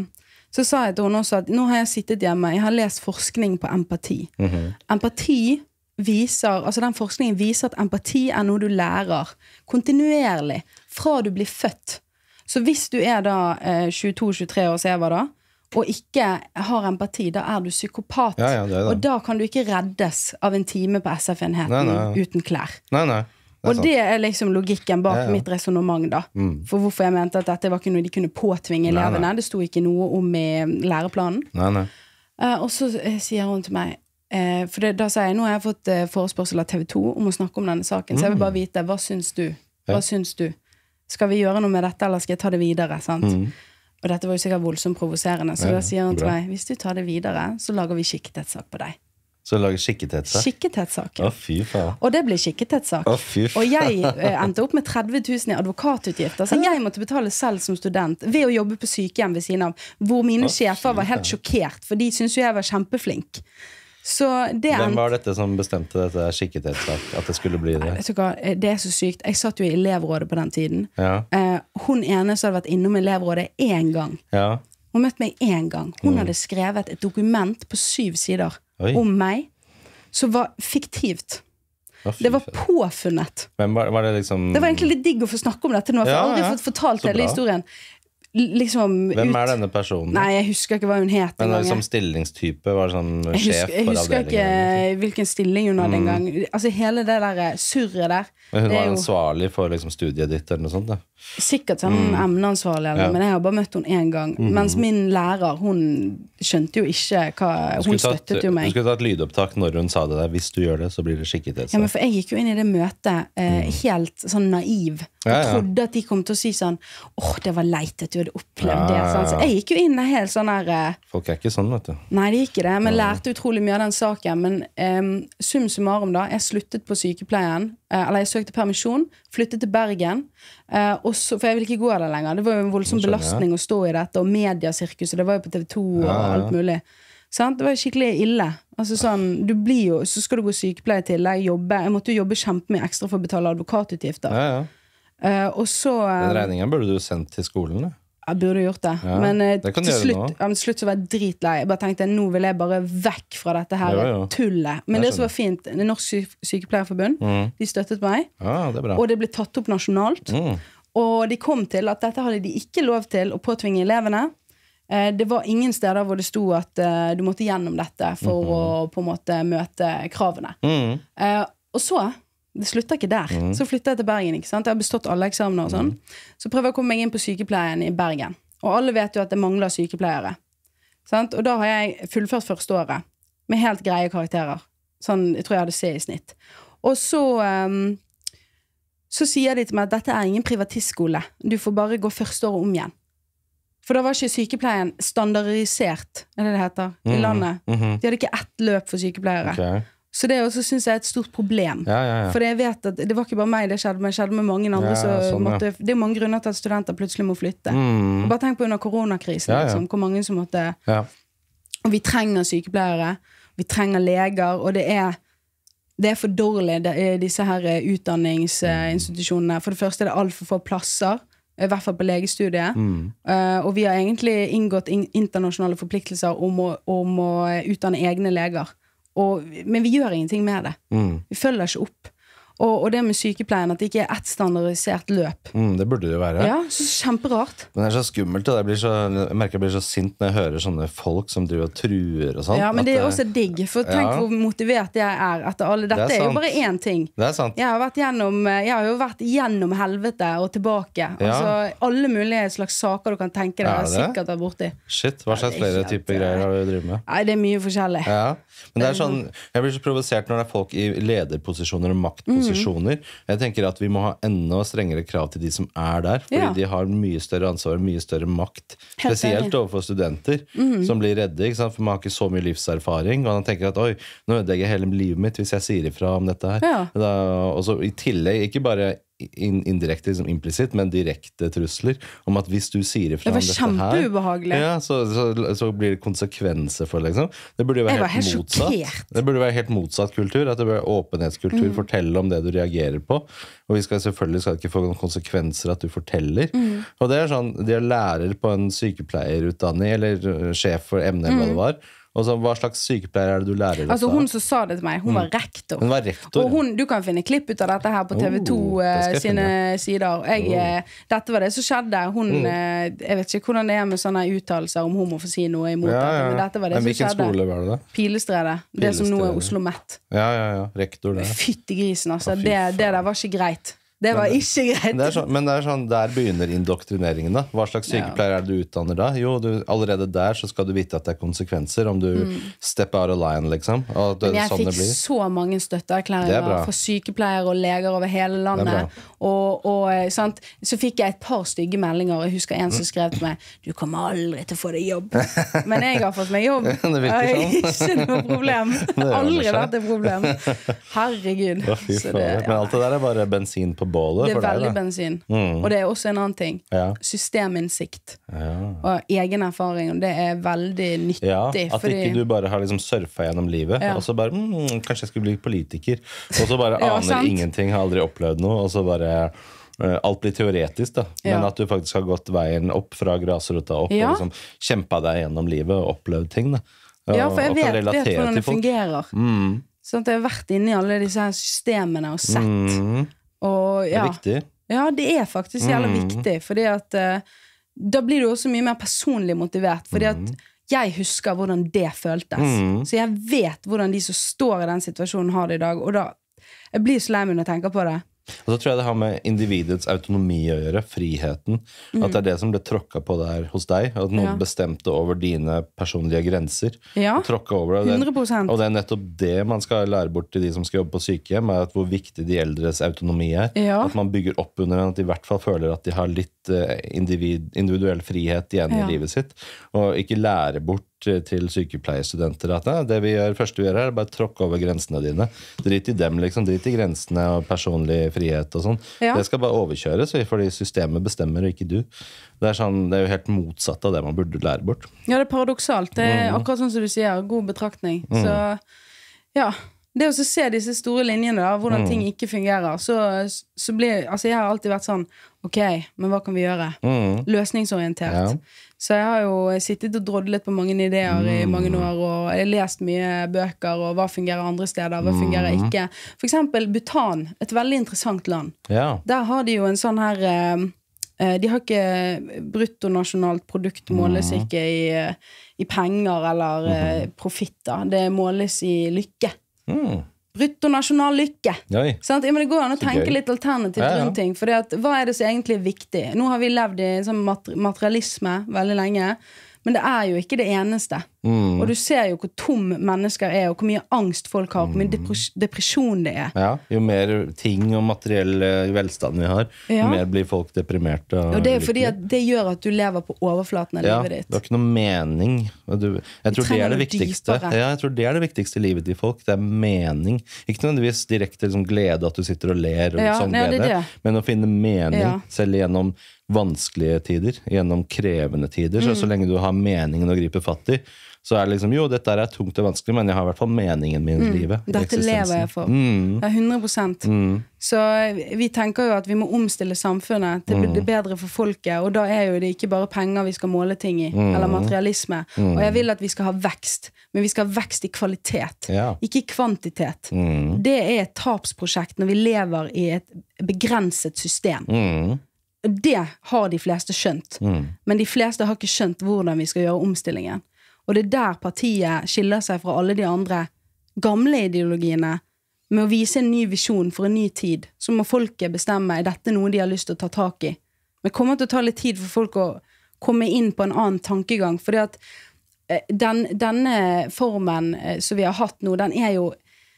så sa jeg til henne også at nå har jeg sittet hjemme, jeg har lest forskning på empati. Mm-hmm. Empati viser, altså den forskningen viser at empati er noe du lærer kontinuerlig fra du blir født. Så hvis du er da eh, tjueto tjuetre år, så jeg var da, og ikke har empati, da er du psykopat. Ja, ja, det er det. Og da kan du ikke reddes av en time på S F-enheten uten klær. Nei, nei. Det og det er liksom logikken bak ja, ja. mitt resonemang da. Mm. For hvorfor jeg mente at dette var ikke noe de kunne påtvinge elevene. Nei, nei. Det sto ikke noe om i læreplanen. Nei, nei. Uh, og så uh, sier hun til meg, uh, for det, da sier jeg, nå har jeg fått uh, forespørsel av T V to om å snakke om denne saken, mm. så jeg vil bare vite, hva syns du? Hva ja. syns du? Skal vi gjøre noe med dette, eller skal jeg ta det videre, sant? Mm. Og dette var jo sikkert voldsomt provoserende, så ja, da sier hun til meg, hvis du tar det videre, så lager vi skikkethetssak på deg. Så lager skikkethetssak? Skikkethetssak. Å, fy faen. Og det ble skikkethetssak. Å, fy faen. Og jeg eh, endte opp med tretti tusen i advokatutgifter, så jeg måtte betale selv som student, ved å jobbe på sykehjem ved siden av, hvor mine Å, sjefer var helt sjokkert, for de syntes jo jeg var kjempeflink. Så det Hvem var dette som bestemte dette skikkethetssak, at det skulle bli det? Det er så sykt. Jeg satt jo i elevrådet på den tiden. Ja. Eh, hun ene som hadde vært innom elevrådet en gang. Ja. Hun møtte meg en gang. Hun Mm. hadde skrevet et dokument på syv sider Oi. om meg, som var fiktivt. Å, fy Det var faen. påfunnet. Hvem var, var det liksom Det var egentlig litt digg å få snakke om dette nå, for jeg Ja, har aldri ja. fått fortalt Så hele bra. historien. L- Liksom Hvem ut. er denne personen? Nei, jeg husker ikke hva hun het Men en er det gang. som stillingstype? Var det sånn Jeg sjef husker, jeg for husker ikke avdelingen? hvilken stilling hun hadde en gang. Altså hele det der surret der. Men hun det er var jo ansvarlig for liksom, studiet ditt eller noe sånt da? sikkert sånn emneansvarlig, eller, Ja. men jeg har bare møtt hun en gang. Mens min lærer, hun skjønte jo ikke hva Du Hun skulle tatt- støttet jo Du meg. skulle ta et lydopptak når hun sa det der. Hvis du gjør det, så blir det skikkethet. Ja, men for jeg gikk jo inn i det møtet eh, helt sånn naiv. Og Ja, ja. trodde at de kom til å si sånn åh, det var leit at du hadde opplevd Ja, det. ja, Sånn. Så ja. jeg gikk jo inn helt sånn her eh, Folk er ikke sånn, vet du. Nei, det gikk ikke det, men lærte utrolig mye av den saken. Men eh, sum summarum da, jeg sluttet på sykepleien, eh, eller jeg søkte permisjon, flyttet til Bergen, eh, og så, for jeg ville ikke gå der lenger. Det var jo en voldsom Skjønner jeg. belastning å stå i dette, og mediasirkuset, det var jo på T V to og Ja, ja. alt mulig. Sant? Det var skikkelig ille. Altså sånn, du blir jo, så skal du gå sykepleie til, jeg jobbe, jeg måtte jo jobbe kjempemye ekstra for å betale advokatutgifter. Ja, ja. Eh, og så Den eh, regningen burde du sendt til skolen, da. jeg burde gjort det, Ja, men eh, det kan til, du gjøre slutt, nå. ja, men til slutt så var jeg dritlei. Jeg bare tenkte, nå vil jeg bare vekk fra dette her Jo, jo. tullet. Men Jeg det som var fint, det Norsk Sy- Sykepleierforbund, Mm. de støttet meg, Ja, det er bra. og det ble tatt opp nasjonalt. Mm. Og de kom til at dette hadde de ikke lov til å påtvinge elevene. Eh, Det var ingen steder hvor det sto at eh, du måtte gjennom dette for å på en måte møte kravene. Mm. Eh, Og så, det slutta ikke der. Så flyttet jeg til Bergen, ikke sant? Jeg har bestått alle eksamener og sånn. Så prøver jeg å komme meg inn på sykepleien i Bergen. Og alle vet jo at det mangler sykepleiere. Sant? Og da har jeg fullført første året med helt greie karakterer. Sånn, jeg tror jeg hadde C i snitt. Og så ehm, så sier de til meg at dette er ingen privatistskole. Du får bare gå første året om igjen. For da var ikke sykepleien standardisert, er det det heter, i Mhm, landet. mhm. De hadde ikke ett løp for sykepleiere. Ok. Så det også synes jeg er et stort problem. Ja, ja, ja. For jeg vet at det var ikke bare meg det skjedde, men det skjedde med mange andre. Ja, så sånn, ja. måtte, det er mange grunner til at studenter plutselig må flytte. Mm. Bare tenk på under koronakrisen, Ja, ja. liksom, hvor mange som måtte... Ja. Og vi trenger sykepleiere, vi trenger leger, og det er, det er for dårlig, det er disse her utdanningsinstitusjonene. For det første er det alt for få plasser, i hvert fall på legestudiet. Mm. Uh, og vi har egentlig inngått in internasjonale forpliktelser om å, om å utdanne egne leger. Og, men vi gjør ingenting med det. Mm. Vi følger ikke opp. Og, og det med sykepleien, at det ikke er ett standardisert løp. Mm, det burde det jo være. Ja, så kjemperart. Men det er så skummelt, og jeg, blir så, jeg merker jeg blir så sint når jeg hører sånne folk som driver og truer og sånt. Ja, men at det er også digg, for tenk Ja. hvor motivert jeg er etter alle. Dette Det er er, jo sant. bare én ting. Det er sant. Jeg har, vært gjennom, jeg har jo vært gjennom helvete og tilbake. Altså, alle mulige slags saker du kan tenke deg, Er har det? jeg sikkert vært borti. Shit, hva slags Ja, det er flere helt, typer greier har du drevet med? Nei, det er mye forskjellig. Ja, men det er sånn, jeg blir så provosert når det er folk i lederposisjoner og maktposisjoner. Jeg tenker at vi må ha enda strengere krav til de som er der, fordi Ja. de har mye større ansvar, mye større makt, Helt spesielt enig. overfor studenter, som blir redde, ikke sant? For man har ikke så mye livserfaring, og man tenker at, oi, nå ødelegger jeg hele livet mitt hvis jeg sier ifra om dette her. Ja. Da, og så i tillegg, ikke bare in, indirekte, liksom implisitt, men direkte trusler om at hvis du sier ifra om dette her... Det var kjempeubehagelig. Ja, så, så, så blir det konsekvenser for det, liksom. Det burde jo være helt, helt motsatt. Sjokkert. Det burde være helt motsatt kultur, at det burde være åpenhetskultur, mm. fortelle om det du reagerer på. Og vi skal selvfølgelig skal ikke få noen konsekvenser at du forteller. Mm. Og det er sånn, de er lærer på en sykepleierutdanning, eller sjef for emne, eller hva det var. Og så, hva slags sykepleier er det du lærer dette? Altså hun som sa det til meg, hun mm. var rektor. Hun var rektor, og hun, du kan finne klipp ut av dette her på T V to oh, sine sider. Jeg, oh. Dette var det som skjedde. Hun, mm. jeg vet ikke hvordan det er med sånne uttalelser om hun må få si noe imot ja, ja. Men dette var det men, som skjedde. Hvilken skole var det da? Pilestredet. Det Pilestredet. Som nå er Oslo Met. Ja, ja, ja. Rektor der. Fytti grisen, altså. Det, det der var ikke greit. Det var men, ikke greit. Det sånn, men det er sånn, der begynner indoktrineringen da. Hva slags sykepleier er det du utdanner da? Jo, du, allerede der så skal du vite at det er konsekvenser om du mm. step out of line, liksom. Og det, men jeg sånn fikk så mange støtteerklæringer for sykepleiere og leger over hele landet. Og, og sant? Så fikk jeg et par stygge meldinger. Jeg husker en som skrev til meg, du kommer aldri til å få deg jobb. Men jeg har fått meg jobb. Det virker sånn. Ikke noe problem. Aldri vært et problem. Herregud. Å, fy faen. Ja. Men alt det der er bare bensin på bålet. Det er veldig deg, bensin. Mm. Og det er også en annen ting. Ja. Systeminnsikt. Ja. Og egen erfaring. Og det er veldig nyttig. Ja, at fordi... ikke du bare har liksom surfet gjennom livet, ja. Og så bare, mm, kanskje jeg skulle bli politiker. Og så bare ja, aner sant? Ingenting, har aldri opplevd noe, og så bare... Alt blir teoretisk da, men ja. At du faktisk har gått veien opp fra grasrota opp ja. Og liksom kjempet deg gjennom livet og opplevd ting da. Og, ja, for jeg vet, vet hvordan det fungerer. Mm. Sånn at jeg har vært inne i alle disse her systemene og sett. Mm. Og, ja. Det er viktig. Ja, det er faktisk jævlig mm. viktig, fordi at uh, da blir du også mye mer personlig motivert, fordi at jeg husker hvordan det føltes. Mm. Så jeg vet hvordan de som står i den situasjonen har det i dag, og da jeg blir så lei meg når jeg tenker på det. Og så tror jeg det har med individets autonomi å gjøre, friheten. Mm. At det er det som ble tråkket på der hos deg, at noen ja. Bestemte over dine personlige grenser. Ja, over det. hundre prosent. Og det er nettopp det man skal lære bort til de som skal jobbe på sykehjem, er at hvor viktig de eldres autonomi er. Ja. At man bygger opp under at de i hvert fall føler at de har litt individ, individuell frihet igjen ja. I livet sitt, og ikke lære bort til sykepleierstudenter at ja, det vi gjør, første vi gjør her er bare tråkke over grensene dine. Drit i dem, liksom. Drit i grensene og personlig frihet og sånn. Ja. Det skal bare overkjøres, fordi systemet bestemmer, og ikke du. Det er, sånn, det er jo helt motsatt av det man burde lære bort. Ja, det er paradoksalt. Det er akkurat sånn som du sier, god betraktning. Mm. Så, ja, det å se disse store linjene da, hvordan mm. ting ikke fungerer, så, så blir, altså jeg har alltid vært sånn, ok, men hva kan vi gjøre? Mm. Løsningsorientert. Ja. Så jeg har jo sittet og drodlet på mange ideer mm. i mange år, og jeg har lest mye bøker, og hva fungerer andre steder, hva fungerer ikke. For eksempel Bhutan, et veldig interessant land. Ja. Der har de jo en sånn her, eh, de har ikke bruttonasjonalt produkt, måles ikke i, i penger eller eh, profitter, det måles i lykke. Mm. Bruttonasjonal lykke. Sant? Ja, men det går an å tenke gøy. Litt alternativt ja, ja. Rundt ting, for hva er det som egentlig er viktig? Nå har vi levd i sånn materialisme veldig lenge, men det er jo ikke det eneste. Mm. Og du ser jo hvor tom mennesker er, og hvor mye angst folk har, hvor mye depres- depresjon det er. Ja, jo mer ting og materiell velstand vi har, ja. Jo mer blir folk deprimerte. Og, og det er fordi at det gjør at du lever på overflaten av ja, livet ditt. Ja, det har ikke noe mening. Du, jeg tror det er det viktigste. Ja, jeg tror det er det viktigste i livet til folk. Det er mening. Ikke nødvendigvis direkte liksom, glede at du sitter og ler, og ja, sånn glede, det det. Men å finne mening ja. Selv gjennom vanskelige tider, gjennom krevende tider, mm. så, så lenge du har meningen å gripe fatt i, så er det liksom, jo, dette er tungt og vanskelig, men jeg har i hvert fall meningen min i mm. livet. Dette lever jeg for. Mm. Det er hundre prosent. Mm. Så vi tenker jo at vi må omstille samfunnet til mm. det bedre for folket, og da er jo det ikke bare penger vi skal måle ting i, mm. eller materialisme. Mm. Og jeg vil at vi skal ha vekst, men vi skal ha vekst i kvalitet, ja. Ikke i kvantitet. Mm. Det er et tapsprosjekt når vi lever i et begrenset system. Mm. Det har de fleste skjønt, mm. men de fleste har ikke skjønt hvordan vi skal gjøre omstillingen. Og det er der partiet skiller seg fra alle de andre gamle ideologiene med å vise en ny visjon for en ny tid. Så må folket bestemme, er dette noe de har lyst til å ta tak i? Men det kommer til å ta litt tid for folk å komme inn på en annen tankegang, fordi at den, denne formen som vi har hatt nå, den er jo,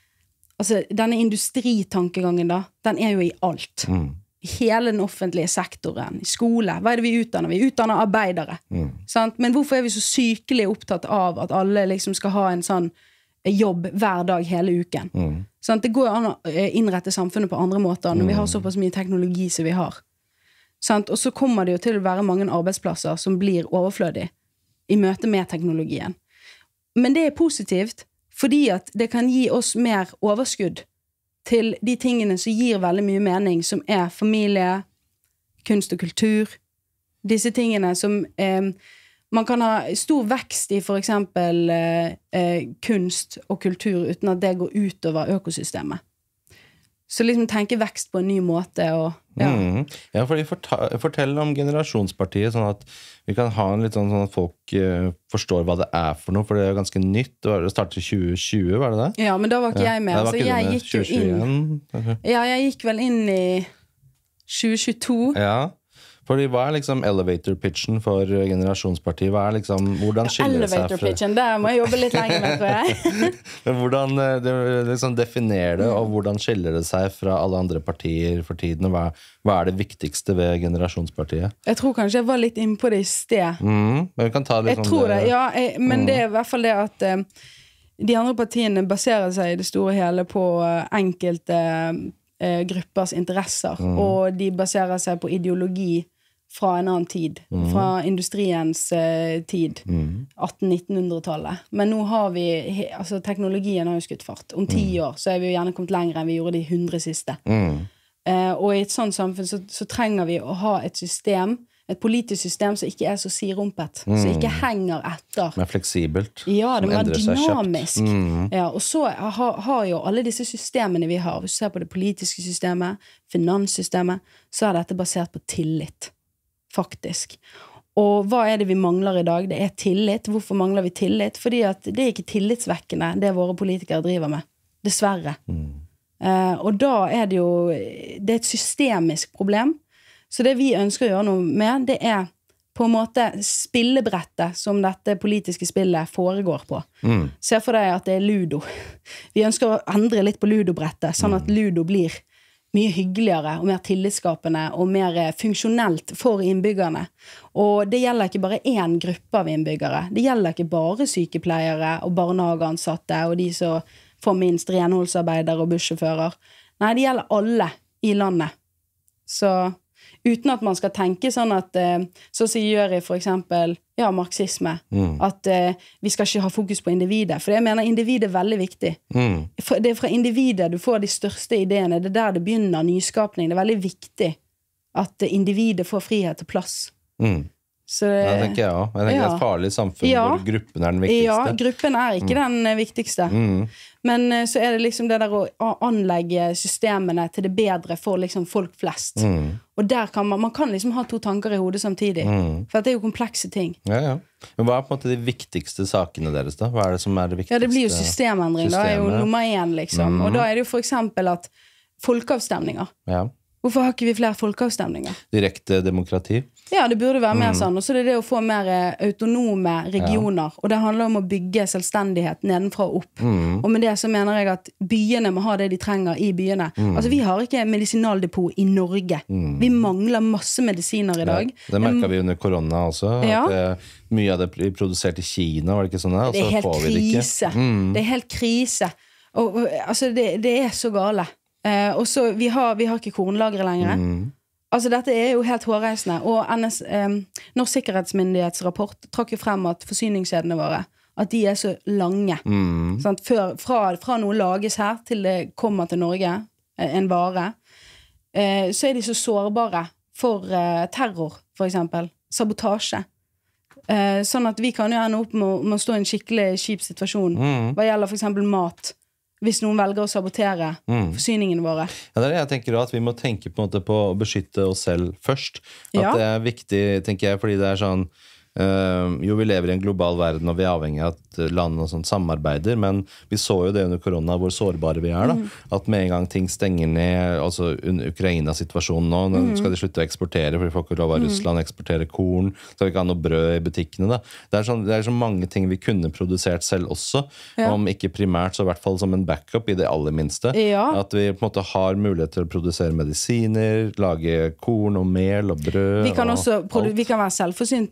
altså denne industritankegangen da, den er jo i alt. Mm. Hele den offentlige sektoren, i skole. Hva er det vi utdanner? Vi utdanner arbeidere. Mm. Sant? Men hvorfor er vi så sykelig opptatt av at alle liksom skal ha en sånn jobb hver dag hele uken. Mm. Sånn, det går an å innrette samfunnet på andre måter når mm. vi har såpass mye teknologi som vi har. Sånn, og så kommer det jo til å være mange arbeidsplasser som blir overflødige i møte med teknologien. Men det er positivt, fordi at det kan gi oss mer overskudd til de tingene som gir veldig mye mening, som er familie, kunst og kultur, disse tingene som eh, man kan ha stor vekst i for eksempel eh, eh, kunst og kultur uten at det går utover økosystemet. Så liksom tenke vekst på en ny måte og, ja. Mm. Ja, for de forteller om generasjonspartiet sånn at vi kan ha en litt sånn, sånn at folk uh, forstår hva det er for noe, for det er ganske nytt. Det startet i tjue tjue, var det det? Ja, men da var ikke ja. jeg med. Ja, var ikke så jeg med gikk jo inn. Okay. Ja, jeg gikk vel inn i tjue tjueto. Ja. Fordi hva er liksom elevator pitchen for generasjonspartiet? Hva er liksom, hvordan skiller det seg fra... Elevator pitchen, der må jeg jobbe litt lenger med, tror jeg. Men hvordan det, liksom definerer det, og hvordan skiller det seg fra alle andre partier for tiden? Hva, hva er det viktigste ved generasjonspartiet? Jeg tror kanskje jeg var litt inne på det i sted. Mm, men vi kan ta litt jeg sånn tror det, det. ja, jeg, men mm. det er i hvert fall det at uh, de andre partiene baserer seg i det store hele på uh, enkelte uh, gruppers interesser, mm. og de baserer seg på ideologi fra en annen tid, mm. fra industriens uh, tid, mm. atten-nittenhundretallet. Men nå har vi, altså teknologien har jo skutt fart. Om ti mm. år så er vi jo gjerne kommet lenger enn vi gjorde de hundre siste. Mm. Uh, og i et sånt samfunn så, så trenger vi å ha et system, et politisk system som ikke er så sirumpet, mm. som ikke henger etter. Men fleksibelt. Ja, det må være dynamisk. Mm. Ja, og så har, har jo alle disse systemene vi har, hvis du ser på det politiske systemet, finanssystemet, så er dette basert på tillit. Faktisk. Og hva er det vi mangler i dag? Det er tillit. Hvorfor mangler vi tillit? Fordi at det er ikke tillitsvekkende det våre politikere driver med. Dessverre. Mm. Eh, og da er det jo det er et systemisk problem. Så det vi ønsker å gjøre noe med, det er på en måte spillebrettet som dette politiske spillet foregår på. Mm. Se for deg at det er Ludo. Vi ønsker å endre litt på Ludo-brettet, sånn at Ludo blir mye hyggeligere og mer tillitskapende og mer funksjonelt for innbyggerne. Og det gjelder ikke bare én gruppe av innbyggere. Det gjelder ikke bare sykepleiere og barnehageansatte og de som får minst renholdsarbeidere og bussjåfører. Nei, det gjelder alle i landet. Så uten at man skal tenke sånn at, så som gjør i for eksempel, ja, marxisme, mm. at uh, vi skal ikke ha fokus på individet. For jeg mener individet er veldig viktig. Mm. For det er fra individet du får de største ideene. Det er der det begynner nyskapning. Det er veldig viktig at individet får frihet og plass. Mm. Så, det tenker jeg også. Jeg tenker ja. Et farlig samfunn ja. Hvor gruppen er den viktigste. Ja, gruppen er ikke mm. den viktigste. Mm. Men så er det liksom det der å anlegge systemene til det bedre for liksom folk flest. Mm. Og der kan man, man kan liksom ha to tanker i hodet samtidig. Mm. For det er jo komplekse ting. Ja, ja. Men hva er på en måte de viktigste sakene deres da? Hva er det som er det viktigste? Ja, det blir jo systemendring. Systemet. Da er jo nummer én liksom. Mm. Og da er det jo for eksempel at folkeavstemninger. Ja. Hvorfor har ikke vi flere folkeavstemninger? Direkte demokrati? Ja, det burde være mer mm. sånn. Og så er det det å få mer autonome regioner. Ja. Og det handler om å bygge selvstendighet nedenfra og opp. Mm. Og med det så mener jeg at byene må ha det de trenger i byene. Mm. Altså, vi har ikke medisinaldepot i Norge. Mm. Vi mangler masse medisiner i dag. Ja, det merket vi under korona også. Ja. At det, mye av det blir produsert i Kina, var det ikke sånn? Og det er helt krise. Det, mm. det er helt krise. Og, og altså, det, det er så gale. Uh, og så vi har, vi har ikke kornlagre lenger. Mm. Altså dette er jo helt hårreisende. Og N S, um, Norsk sikkerhetsmyndighetsrapport trakk jo frem at forsyningskjedene våre, at de er så lange. Mm. Sånn, før, fra, fra noe lages her til det kommer til Norge, en vare, uh, så er de så sårbare for uh, terror, for eksempel. Sabotasje. Uh, sånn at vi kan jo ende opp med, med å stå i en skikkelig kjip situasjon. Mm. Hva gjelder for eksempel mat. Hvis noen velger å sabotere mm. forsyningene våre. Ja, det er det jeg tenker også, at vi må tenke på, en måte, på å beskytte oss selv først. At ja. Det er viktig, tenker jeg, fordi det er sånn Uh, jo, vi lever i en global verden og vi er avhengig av at land og sånt samarbeider, men vi så jo det under korona hvor sårbare vi er da, mm. at med en gang ting stenger ned, altså under Ukraina-situasjonen nå, nå mm. skal de slutte å eksportere fordi folk vil lov av Russland eksportere korn, skal vi ikke ha noe brød i butikkene da. Det er, sånn, det er så mange ting vi kunne produsert selv også, ja. Om ikke primært så i hvert fall som en backup i det aller minste, ja. At vi på en måte har mulighet til å produsere medisiner, lage korn og mel og brød. Vi kan og også vi kan være selvforsynt med grønne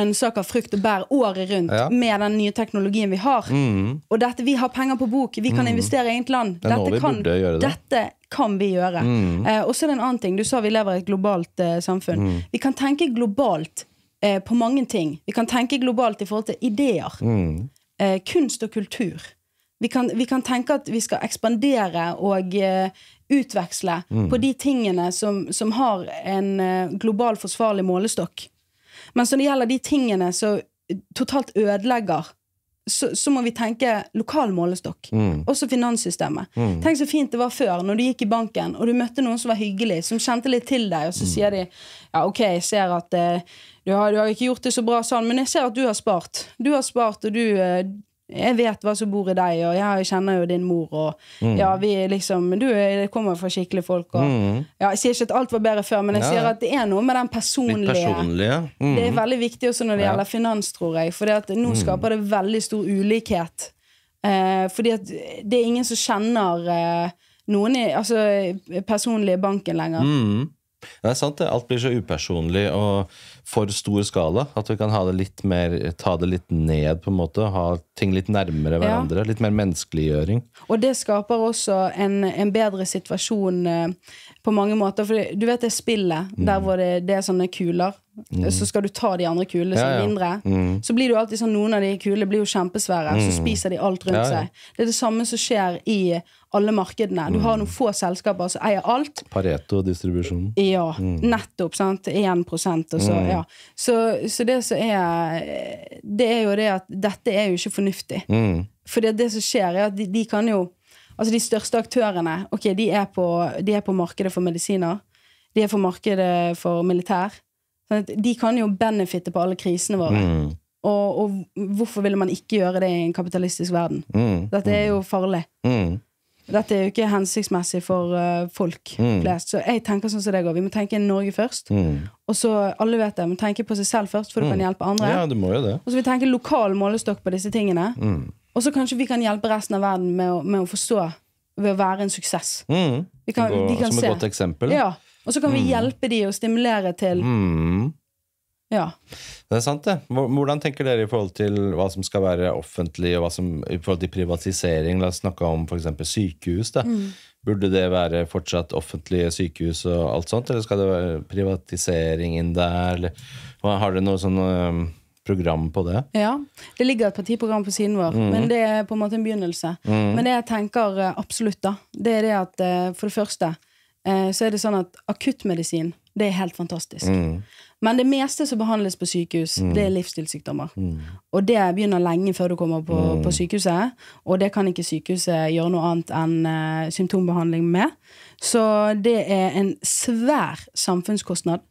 grønnsaker, frukt og bær året rundt ja. Med den nye teknologien vi har. Mm. Og dette, vi har penger på bok, vi kan mm. investere i eget land. Det er nå vi kan, burde gjøre det. Dette kan vi gjøre. Mm. Eh, og så er det en annen ting, du sa vi lever i et globalt eh, samfunn. Mm. Vi kan tenke globalt eh, på mange ting. Vi kan tenke globalt i forhold til ideer. Mm. Eh, kunst og kultur. Vi kan, vi kan tenke at vi skal ekspandere og uh, utveksle mm. på de tingene som, som har en uh, global forsvarlig målestokk. Men så når det gjelder de tingene som totalt ødelegger, så, så må vi tenke lokal målestokk. Mm. Også finanssystemet. Mm. Tenk så fint det var før, når du gikk i banken, og du møtte noen som var hyggelig, som kjente litt til deg, og så mm. sier de, ja ok, jeg ser at uh, du, har, du har ikke gjort det så bra sånn, men jeg ser at du har spart. Du har spart, og du... Uh, jeg vet hva som bor i deg, og jeg kjenner jo din mor, og mm. ja, vi liksom, du kommer fra skikkelige folk, og mm. ja, jeg sier ikke at alt var bedre før, men jeg ja. Sier at det er noe med den personlige, personlige. Mm. Det er veldig viktig også når det ja. Gjelder finans, tror jeg, fordi at nå skaper det veldig stor ulikhet, eh, fordi at det er ingen som kjenner eh, noen i, altså personlige banken lenger. Mm. Det er sant det, alt blir så upersonlig og for stor skala, at vi kan ha det litt mer, ta det litt ned på en måte, ha ting litt nærmere hverandre, ja. Litt mer menneskeliggjøring. Og det skaper også en, en bedre situasjon eh, på mange måter, for du vet det spillet, mm. der hvor det, det er sånne kuler, mm. så skal du ta de andre kulene som ja, ja. Mindre, mm. så blir det jo alltid sånn, noen av de kulene blir jo kjempesvære, mm. så spiser de alt rundt ja, ja. Seg. Det er det samme som skjer i alle markedene. Du har noen få selskaper som eier alt. Pareto-distribusjon. Ja, mm. nettopp, sant? en prosent og så, mm. ja. Så, så det som er, det er jo det at dette er jo ikke fornuftig. Mm. For det, det som skjer er at de, de kan jo, altså de største aktørene, ok, de er på, de er på markedet for medisiner, de er på markedet for militær, sånn at de kan jo benefitte på alle krisene våre. Mm. Og, og hvorfor ville man ikke gjøre det i en kapitalistisk verden? Mm. Dette er jo farlig. Mm. Dette er jo ikke hensiktsmessig for uh, folk mm. flest. Så jeg tenker sånn som det går. Vi må tenke Norge først. Mm. Og så, alle vet det, vi må tenke på seg selv først, for du mm. kan hjelpe andre. Ja, du må jo det. Og så vi tenker lokal målestokk på disse tingene. Mm. Og så kanskje vi kan hjelpe resten av verden med å, med å forstå, ved å være en suksess. Mm. Vi kan, Gå, de kan som se. Et godt eksempel. Ja, og så kan vi hjelpe de og stimulere til... Mm. Ja. Det er sant det. Hvordan tenker dere i forhold til hva som skal være offentlig, og hva som i forhold til privatisering? La oss snakke om for eksempel sykehus da. Mm. Burde det være fortsatt offentlige sykehus og alt sånt, eller skal det være privatisering inn der? Eller, har dere noe sånn um, program på det? Ja, det ligger et partiprogram på siden vår, mm. men det er på en måte en begynnelse. Mm. Men det jeg tenker absolutt da, det er det at for det første, så er det sånn at akuttmedisin, det er helt fantastisk. Mm. Men det meste som behandles på sykehus, mm. det er livsstilssykdommer. Mm. Og det begynner lenge før du kommer på, mm. på sykehuset, og det kan ikke sykehuset gjøre noe annet enn uh, symptombehandling med. Så det er en svær samfunnskostnad,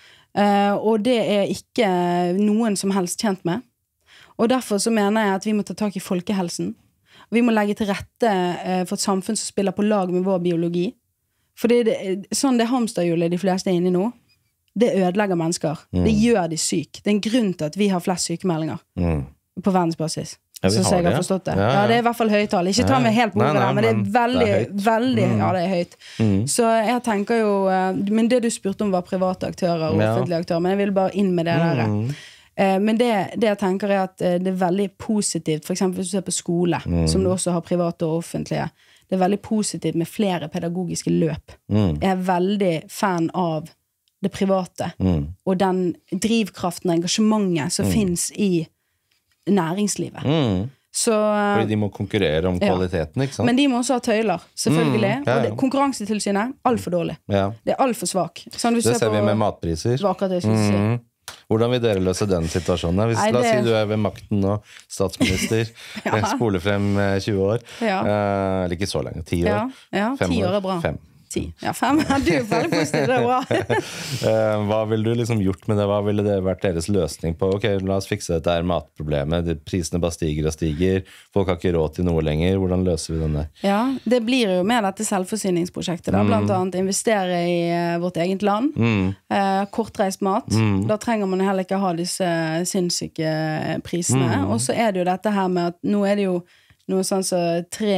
uh, og det er ikke noen som helst tjent med. Og derfor så mener jeg at vi må ta tak i folkehelsen. Vi må legge til rette uh, for et samfunn som spiller på lag med vår biologi. For det er sånn det hamsterhjulet de fleste er inne i nå. Det ødelegger mennesker. Mm. Det gjør de syk. Det er en grunn til at vi har flest sykemeldinger mm. på verdensbasis. Ja, så jeg har forstått det. Ja, ja. Ja, det er i hvert fall høytall. Ikke ta meg helt på ordet der, men det er veldig, det er veldig, mm. ja, det er høyt. Mm. Så jeg tenker jo, men det du spurte om var private aktører og offentlige aktører, men jeg vil bare inn med det der. Mm. Men det, det jeg tenker er at det er veldig positivt, for eksempel hvis du ser på skole, mm. som du også har private og offentlige, det er veldig positivt med flere pedagogiske løp. Mm. Jeg er veldig fan av det private, mm. og den drivkraften og engasjementet som mm. finnes i næringslivet. Mm. Så, fordi de må konkurrere om kvaliteten, ja. Ikke sant? Men de må også ha tøyler, selvfølgelig. Mm, ja, ja. Og det, konkurransetilsynet, alt for dårlig. Ja. Det er alt for svak. Sånn, det ser, ser vi med matpriser. Det jeg mm. si. Hvordan vil dere løse den situasjonen? Hvis, Nei, det... La oss si du er ved makten og statsminister, ja. Spole frem tjue år, ja. uh, eller ikke så lenge, ti år. Ja, ja. Fem ti år er bra. Fem. ti. Ja, fem. Du er veldig positiv, det er bra. Hva ville du liksom gjort med det? Hva ville det vært deres løsning på? Ok, la oss fikse dette her matproblemet. Prisene bare stiger og stiger. Folk har ikke råd til noe lenger. Hvordan løser vi den der? Ja, det blir jo med dette selvforsyningsprosjektet. Da. Blant annet investere i vårt eget land. Mm. Eh, kortreist mat. Mm. Da trenger man heller ikke ha disse sinnssyke prisene. Mm. Og så er det jo dette her med at nå er det jo noe sånn så tre...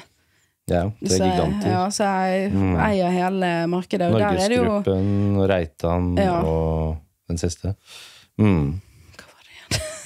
Ja, det er giganter. Ja, så jeg mm. eier hele markedet. Norgesgruppen, og Reitan, ja. Og den siste. Mm. Hva var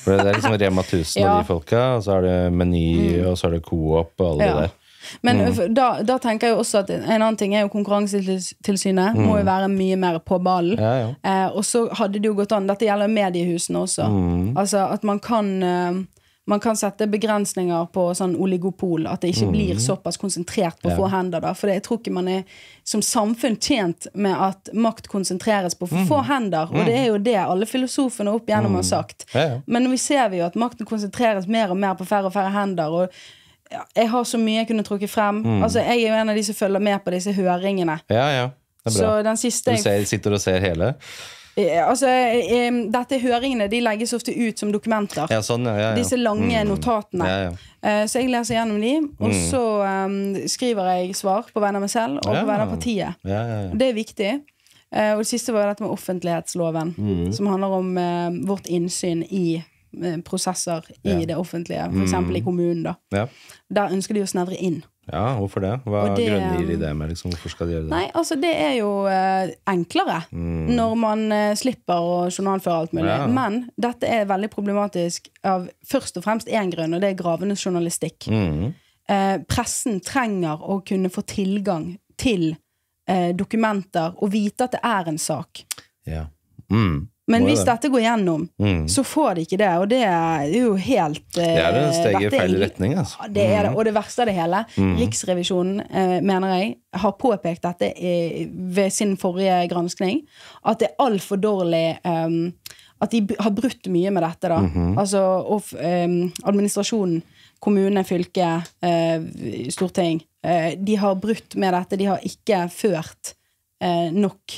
For det er liksom Rema tusen ja. Og de folka, og så er det Meny, mm. og så er det Coop og alle ja. Det der. Men mm. da, da tenker jeg jo også at en annen ting er jo Konkurransetilsynet mm. må jo være mye mer på ballen ja, ja. Eh, og så hadde det jo gått an, dette gjelder mediehusene også mm. altså at man kan eh, man kan sette begrensninger på sånn oligopol, at det ikke mm. blir såpass konsentrert på ja. Få hender da, for jeg tror ikke man er som samfunn tjent med at makt konsentreres på for mm. få hender, og det er jo det alle filosofene opp igjennom mm. har sagt ja, ja. Men vi ser vi jo at makten konsentreres mer og mer på færre og færre hender, og ja, jeg har så mye jeg kunne trukke frem mm. altså jeg er jo en av de som følger med på disse høringene ja, ja, det er bra så den siste du ser, sitter og ser hele ja, altså eh, dette høringene de legges ofte ut som dokumenter ja, sånn, ja, ja, ja. Disse lange mm. notatene ja, ja. Eh, så jeg leser gjennom de og mm. så um, skriver jeg svar på vegne av meg selv og ja. På vegne av partiet ja, ja, ja. Det er viktig eh, og det siste var dette med offentlighetsloven mm. som handler om eh, vårt innsyn i prosesser i ja. Det offentlige, for eksempel mm. i kommunen da. Ja. Der ønsker de å snedre inn. Ja, hvorfor det? Hva det, grunner de det med? Liksom? Hvorfor skal de gjøre det? Nei, altså det er jo uh, enklere mm. når man uh, slipper å journalføre alt mulig. Ja. Men dette er veldig problematisk av først og fremst en grunn, og det er gravende journalistikk. Mm. Uh, pressen trenger å kunne få tilgang til uh, dokumenter og vite at det er en sak. Ja. Mm. Men hvis dette går gjennom, mm. så får de ikke det, og det er jo helt eh, Det er en steg i feil retning, altså. Det er det, og det verste av det hele, mm. Riksrevisjonen, eh, mener jeg, har påpekt dette i, ved sin forrige granskning, at det er alt for dårlig, um, at de har brutt mye med dette da. Mm-hmm. Altså, og, um, administrasjonen, kommune, fylke, uh, storting, uh, de har brutt med dette, de har ikke ført uh, nok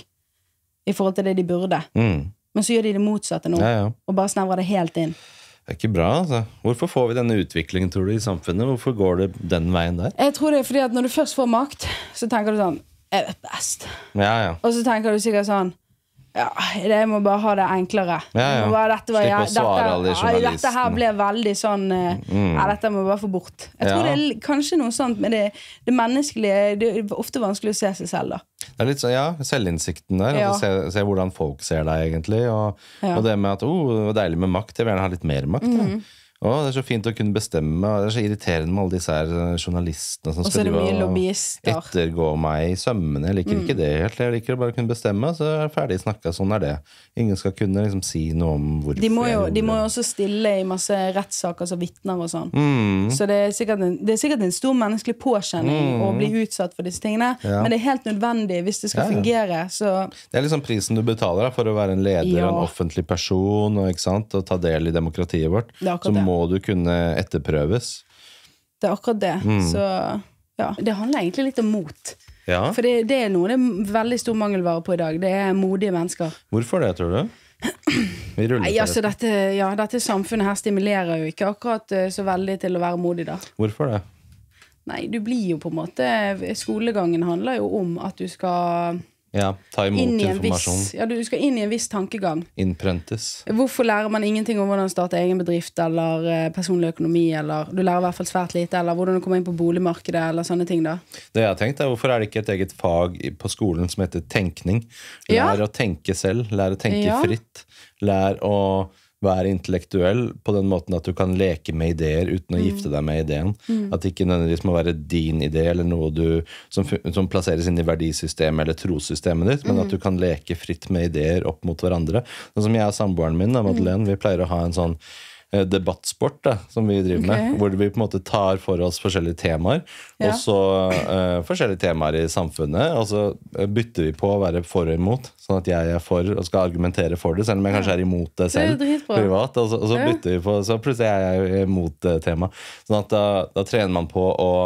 i forhold til det de burde. Mm. Men så gjør de det motsatte nå, ja, ja. Og bare snevrer det helt inn. Det er ikke bra, altså. Hvorfor får vi denne utviklingen, tror du, i samfunnet? Hvorfor går det den veien der? Jeg tror det er fordi at når du først får makt, så tenker du sånn, jeg vet best. Ja, ja. Og så tenker du sikkert sånn, ja, jeg må bare ha det enklere. Ja, ja. Bare, dette, var, Slipp å svare dette, alle ja, dette her ble veldig sånn, mm. ja, dette må vi bare få bort. Jeg tror ja. Det er kanskje noe sånt, men det, det menneskelige, det er ofte vanskelig å se seg selv da. Det er litt sånn, ja, selvinnsikten der, ja. Altså, se, se hvordan folk ser deg egentlig, og, ja. Og det med at, oh, det var deilig med makt, jeg vil gjerne ha litt mer makt, mm. ja. Å, det er så fint å kunne bestemme, og det er så irriterende med alle disse her journalistene som skal ettergå meg i sømmene. Jeg liker mm. ikke det helt, jeg liker å bare kunne bestemme, så er jeg ferdig snakket, sånn er det. Ingen skal kunne liksom si noe om hvorfor. De må jo, de må jo også stille i masse rettssaker som vittner og sånn. Mm. Så det er, sikkert en, det er sikkert en stor menneskelig påkjenning mm. å bli utsatt for disse tingene, ja. Men det er helt nødvendig hvis det skal ja, ja. Fungere. Så det er liksom prisen du betaler da, for å være en leder, ja. En offentlig person, og, ikke sant, og ta del i demokratiet vårt. Så må du kunne etterprøves. Det er akkurat det. Mm. Så ja, det handler egentlig litt om mot. Ja. For det, det er noe det er veldig stor mangelvare på i dag. Det er modige mennesker. Hvorfor det, tror du? Vi ruller Nei, altså, dette, ja, dette samfunnet her stimulerer jo ikke akkurat så veldig til å være modig da. Hvorfor det? Nei, du blir jo på en måte skolegangen handler jo om at du skal ja, ta imot informasjon. Viss, ja, du skal inn i en viss tankegang. Innprentes. Hvorfor lærer man ingenting om hvordan starte egen bedrift, eller eh, personlig økonomi, eller du lærer i hvert fall svært lite, eller hvordan du kommer inn på boligmarkedet, eller sånne ting da? Det jeg har tenkt er, hvorfor er det ikke et eget fag på skolen som heter tenkning? Lær ja. Å tenke selv, lær å tenke ja. Fritt, lær å være intellektuell på den måten at du kan leke med ideer uten å mm. gifte deg med ideen. Mm. At det ikke nødvendigvis må være din idé eller noe du, som, som plasseres inn i verdisystemet eller trossystemet ditt, men mm. at du kan leke fritt med ideer opp mot hverandre. Sånn som jeg og samboeren min, da, Madeleine, mm. vi pleier å ha en sånn debattsport da, som vi driver okay. med, hvor vi på en måte tar for oss forskjellige temaer, ja. Og så uh, forskjellige temaer i samfunnet, og så bytter vi på å være for og imot, sånn at jeg er for og skal argumentere for det, selv om jeg kanskje er imot det selv, det privat, og så, og så ja. Bytter vi på, så plutselig er jeg imot uh, tema. Sånn at da, da trener man på å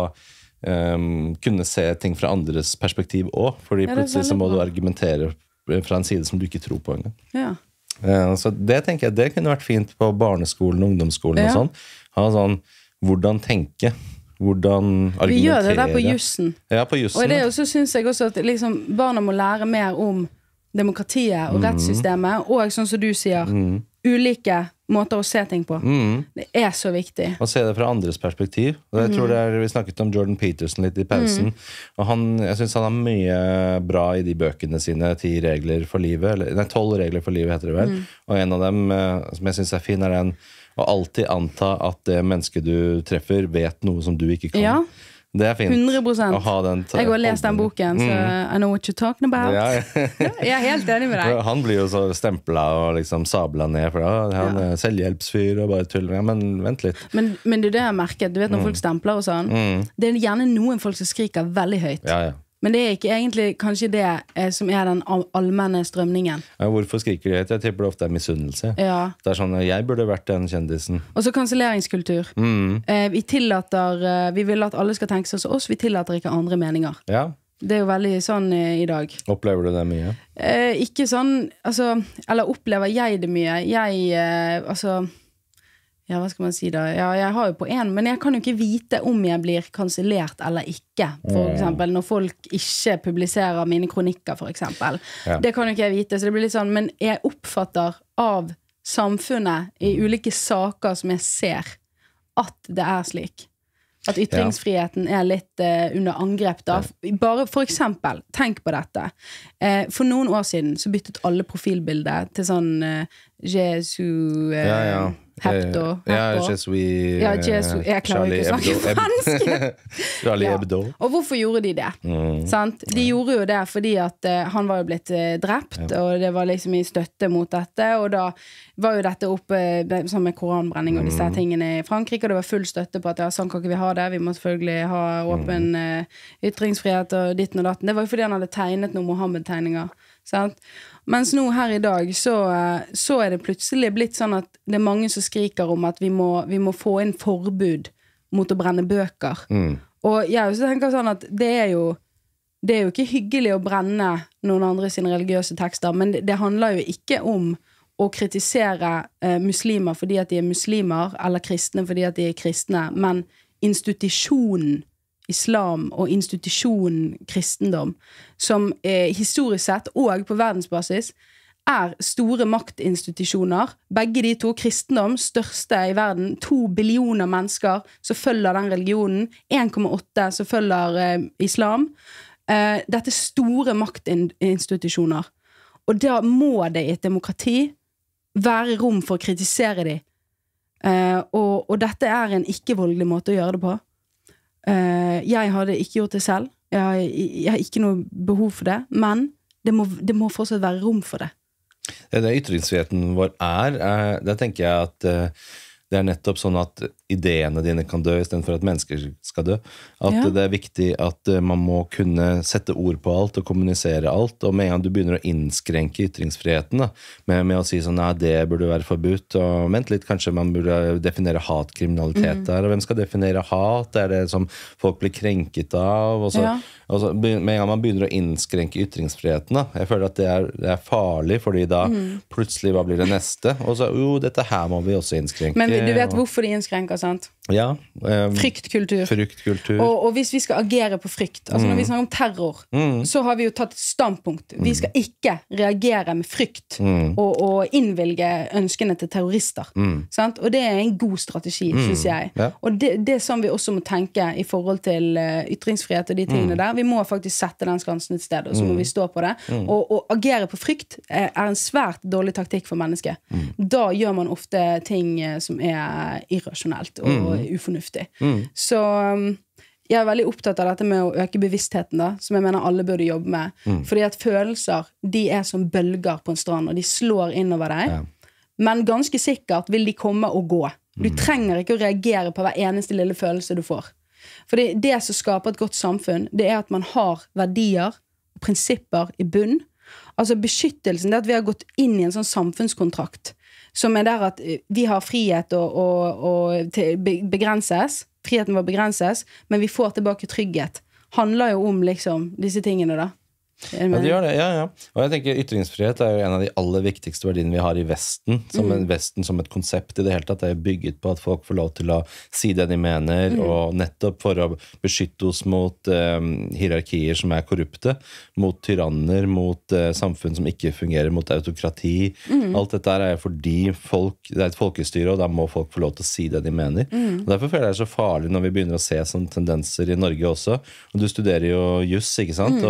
um, kunne se ting fra andres perspektiv også, fordi ja, plutselig så må bra. Du argumentere fra en side som du ikke tror på engang. Ja. Uh, så det tenker jeg, det kunne vært fint på barneskolen, ungdomsskolen ja. Og sånn. Ha sånn, hvordan tenke, hvordan argumentere. Vi gjør det der på jussen. Ja, på jussen. Og det også synes jeg også at liksom, barna må lære mer om demokratiet og mm. rettssystemet, og sånn som du sier, mm. ulike måter å se ting på. Mm. Det er så viktig. Å se det fra andres perspektiv. Og jeg mm. tror det er, vi snakket om Jordan Peterson litt i pausen, mm. og han, jeg synes han har mye bra i de bøkene sine, ti regler for livet, eller, nei, tolv regler for livet heter det vel, mm. og en av dem som jeg synes er fin er den og alltid anta at det mennesket du treffer vet noe som du ikke kan. Ja. Det er fint. hundre prosent. Å ha den jeg har lest den boken, så I know what you're talking about. Ja. Jeg er helt enig med deg. Han blir jo så stemplet og liksom sablet ned, for da han er ja. selvhjelpsfyr og bare tuller. Ja, men vent litt. Men, men det er det jeg har merket, du vet når mm. folk stempler og sånn, mm. det er gjerne noen folk som skriker veldig høyt. Ja, ja. Men det er ikke egentlig kanskje det eh, som er den all allmenne strømningen. Ja, hvorfor skriker de høyt? Jeg tipper det ofte er misunnelse. Ja. Det er sånn, jeg burde vært den kjendisen. Og så kanselleringskultur. Mm. Eh, vi tillater, eh, vi vil at alle skal tenke seg som oss, vi tillater ikke andre meninger. Ja. Det er jo veldig sånn eh, I dag. Opplever du det mye? Eh, ikke sånn, altså, eller opplever jeg det mye? Jeg, eh, altså... Ja, hva skal man si da? Ja, jeg har jo på en, men jeg kan jo ikke vite om jeg blir kansellert eller ikke. For eksempel, når folk ikke publiserer mine kronikker, for eksempel. Ja. Det kan jo ikke jeg vite, så det blir litt sånn, men jeg oppfatter av samfunnet I ulike saker som jeg ser, at det er slik. At ytringsfriheten er litt uh, under angrep da. Bare for eksempel, tenk på dette. Uh, for noen år siden så byttet alle profilbildet til sånn uh, Jesu... Uh, ja, ja. Hepto, Hepto. Ja, Jesuit, ja, Jesu, jeg klarer ikke å snakke fransk. Charlie Hebdo. Ja. Og hvorfor gjorde de det? Mm. Sant? De gjorde jo det fordi at uh, han var jo blitt uh, drept, ja. Og det var liksom I støtte mot dette, og da var jo dette oppe uh, sånn med koranbrenning og disse mm. tingene I Frankrike, og det var full støtte på at ja, sånn kan ikke vi ha det, vi må selvfølgelig ha åpen uh, ytringsfrihet og ditten og datten. Det var jo fordi han hadde tegnet noen Mohammed-tegninger, sant? Mens nå her I dag så, så er det plutselig blitt sånn at det er mange som skriker om at vi må, vi må få inn forbud mot å brenne bøker. Mm. Og jeg også tenker sånn at det er jo det er jo ikke hyggelig å brenne noen andre sine religiøse tekster, men det, det handler jo ikke om å kritisere eh, muslimer fordi at de er muslimer, eller kristne fordi at de er kristne, men institusjonen islam og institusjonen kristendom, som eh, historisk sett og på verdensbasis er store maktinstitusjoner. Begge de to, kristendom, største I verden, to billioner mennesker som følger den religionen, en komma åtte som følger eh, islam. Eh, dette er store maktinstitusjoner. Og da må det I et demokrati være rom for å kritisere de. Eh, og, og dette er en ikke-voldelig måte å gjøre det på. Uh, jeg hadde ikke gjort det selv. Jeg, jeg har ikke noe behov for det, men det må, det må fortsatt være rom for det. Det er ytringsfriheten vår er, uh, det tenker jeg at uh, det er nettopp sånn at ideene dine kan dø I stedet for at mennesker skal dø. At ja. Det er viktig at man må kunne sette ord på alt og kommunisere alt, og med en gang du begynner å innskrenke ytringsfriheten da, med, med å si sånn, nei, det burde være forbudt, og vent litt, kanskje man burde definere hatkriminalitet der, og hvem skal definere hat? Er det som folk blir krenket av? Og så, ja. og så, med en gang man begynner å innskrenke ytringsfriheten, da, jeg føler at det er, det er farlig, fordi da mm. plutselig, hva blir det neste? Og så, jo, dette her må vi også innskrenke. Men du vet hvorfor de innskrenker, sant? Ja. Um, fryktkultur. Fryktkultur. Og, og hvis vi skal agere på frykt, altså mm. når vi snakker om terror, mm. så har vi jo tatt et standpunkt. Vi skal ikke reagere med frykt mm. og, og innvilge ønskene til terrorister. Mm. Sant? Og det er en god strategi, mm. synes jeg. Ja. Og det, det er sånn vi også må tenke I forhold til uh, ytringsfrihet og de tingene mm. der. Vi må faktisk sette den skansen et sted, og så må mm. vi stå på det. Mm. Og, og agere på frykt er en svært dårlig taktikk for mennesket. Mm. Da gjør man ofte ting som er irrasjonelt og mm. ufornuftig. Mm. Så um, jeg er veldig opptatt av dette med å øke bevisstheten da, som jeg mener alle burde jobbe med. Mm. Fordi at følelser, de er som bølger på en strand, og de slår innover deg. Ja. Men ganske sikkert vil de komme og gå. Du mm. trenger ikke å reagere på hver eneste lille følelse du får. Fordi det som skaper et godt samfunn, det er at man har verdier og prinsipper I bunn. Altså beskyttelsen, det er at vi har gått inn I en sånn samfunnskontrakt, som er der at vi har frihet og, og, og til, begrenses, friheten vår begrenses, men vi får tilbake trygghet. Handler jo om liksom disse tingene da. Ja, det gjør det, ja, ja. Og jeg tenker ytringsfrihet er jo en av de aller viktigste verdiene vi har I Vesten, som mm. en Vesten som et konsept I det hele tatt, det er bygget på at folk får lov til å si det de mener, mm. og nettopp for å beskytte oss mot um, hierarkier som er korrupte, mot tyranner, mot uh, samfunn som ikke fungerer, mot autokrati. Mm. Alt dette er fordi folk, det er et folkestyre, og da må folk få lov til å si det de mener. Mm. Og derfor føler jeg det så farlig når vi begynner å se sånne tendenser I Norge også. Og du studerer jo juss, ikke sant? Mm. Og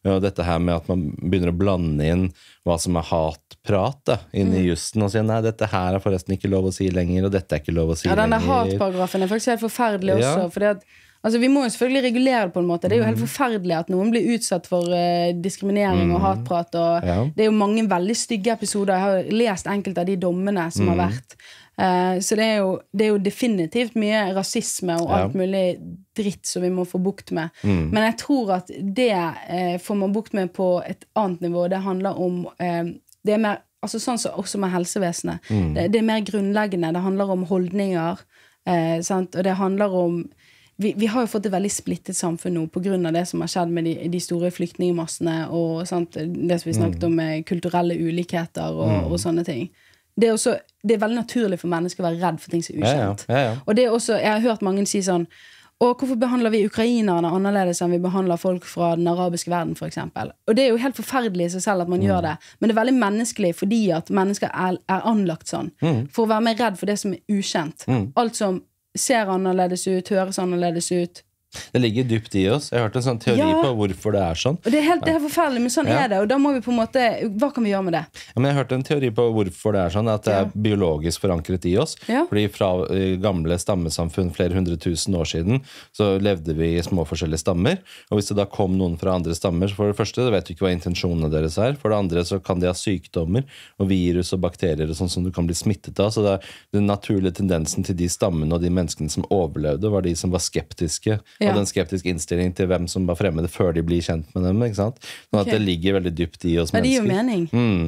og dette her med at man begynner å blande inn hva som er hatprat da, inn i justen, og sier, nei, dette her er forresten ikke lov å si lenger, og dette er ikke lov å si lenger. Ja, den der hatparagrafen er faktisk helt forferdelig også, Ja. fordi at altså, vi må jo selvfølgelig regulere det på en måte. Det er jo helt forferdelig at noen blir utsatt for uh, diskriminering mm. og hatprat. Og ja. Det er jo mange veldig stygge episoder. Jeg har lest enkelte av de dommene som mm. har vært. Uh, så det er, jo, det er jo definitivt mye rasisme og alt ja. mulig dritt som vi må få bukt med. Mm. Men jeg tror at det uh, får man bukt med på et annet nivå. Det handler om uh, det er mer, altså sånn som også med helsevesenet. Mm. Det, det er mer grunnleggende. Det handler om holdninger. Uh, sant? Og det handler om Vi, vi har jo fått et veldig splittet samfunn nå på grunn av det som har skjedd med de, de store flyktningmassene og sant, det som vi snakket om med kulturelle ulikheter og, mm. og sånne ting. Det er, også, det er veldig naturlig for mennesker å være redd for ting som er ukjent. Ja, ja. Ja, ja. Og det er også, jeg har hørt mange si sånn, og hvorfor behandler vi ukrainerne annerledes enn vi behandler folk fra den arabiske verden, for eksempel? Og det er jo helt forferdelig i seg selv at man mm. gjør det, men det er veldig menneskelig fordi at mennesker er, er anlagt sånn, mm. for å være mer redd for det som er ukjent. Mm. Alt som ser annerledes ut, høres annerledes ut. Det ligger dypt i oss. Jeg har hørt en sånn teori ja. på hvorfor det er sånn. Og det er helt det er forferdelig, men sånn ja. er det. Og da må vi på en måte, hva kan vi gjøre med det? Ja, men jeg har hørt en teori på hvorfor det er sånn, at det er ja. biologisk forankret i oss. Ja. Fordi fra gamle stammesamfunn flere hundre tusen år siden, så levde vi i små forskjellige stammer. Og hvis det da kom noen fra andre stammer, så for det første, så vet du ikke hva intensjonene deres er. For det andre, så kan de ha sykdommer og virus og bakterier og sånn som du kan bli smittet av. Så det er den naturlige tendensen til de stammene og de menneskene som overlevde, var de som var skeptiske. Ja. Og den skeptiske innstilling til hvem som var fremmede før de blir kjent med dem, ikke sant? Sånn at okay. det ligger veldig dypt i oss mennesker. Men det gir jo mening.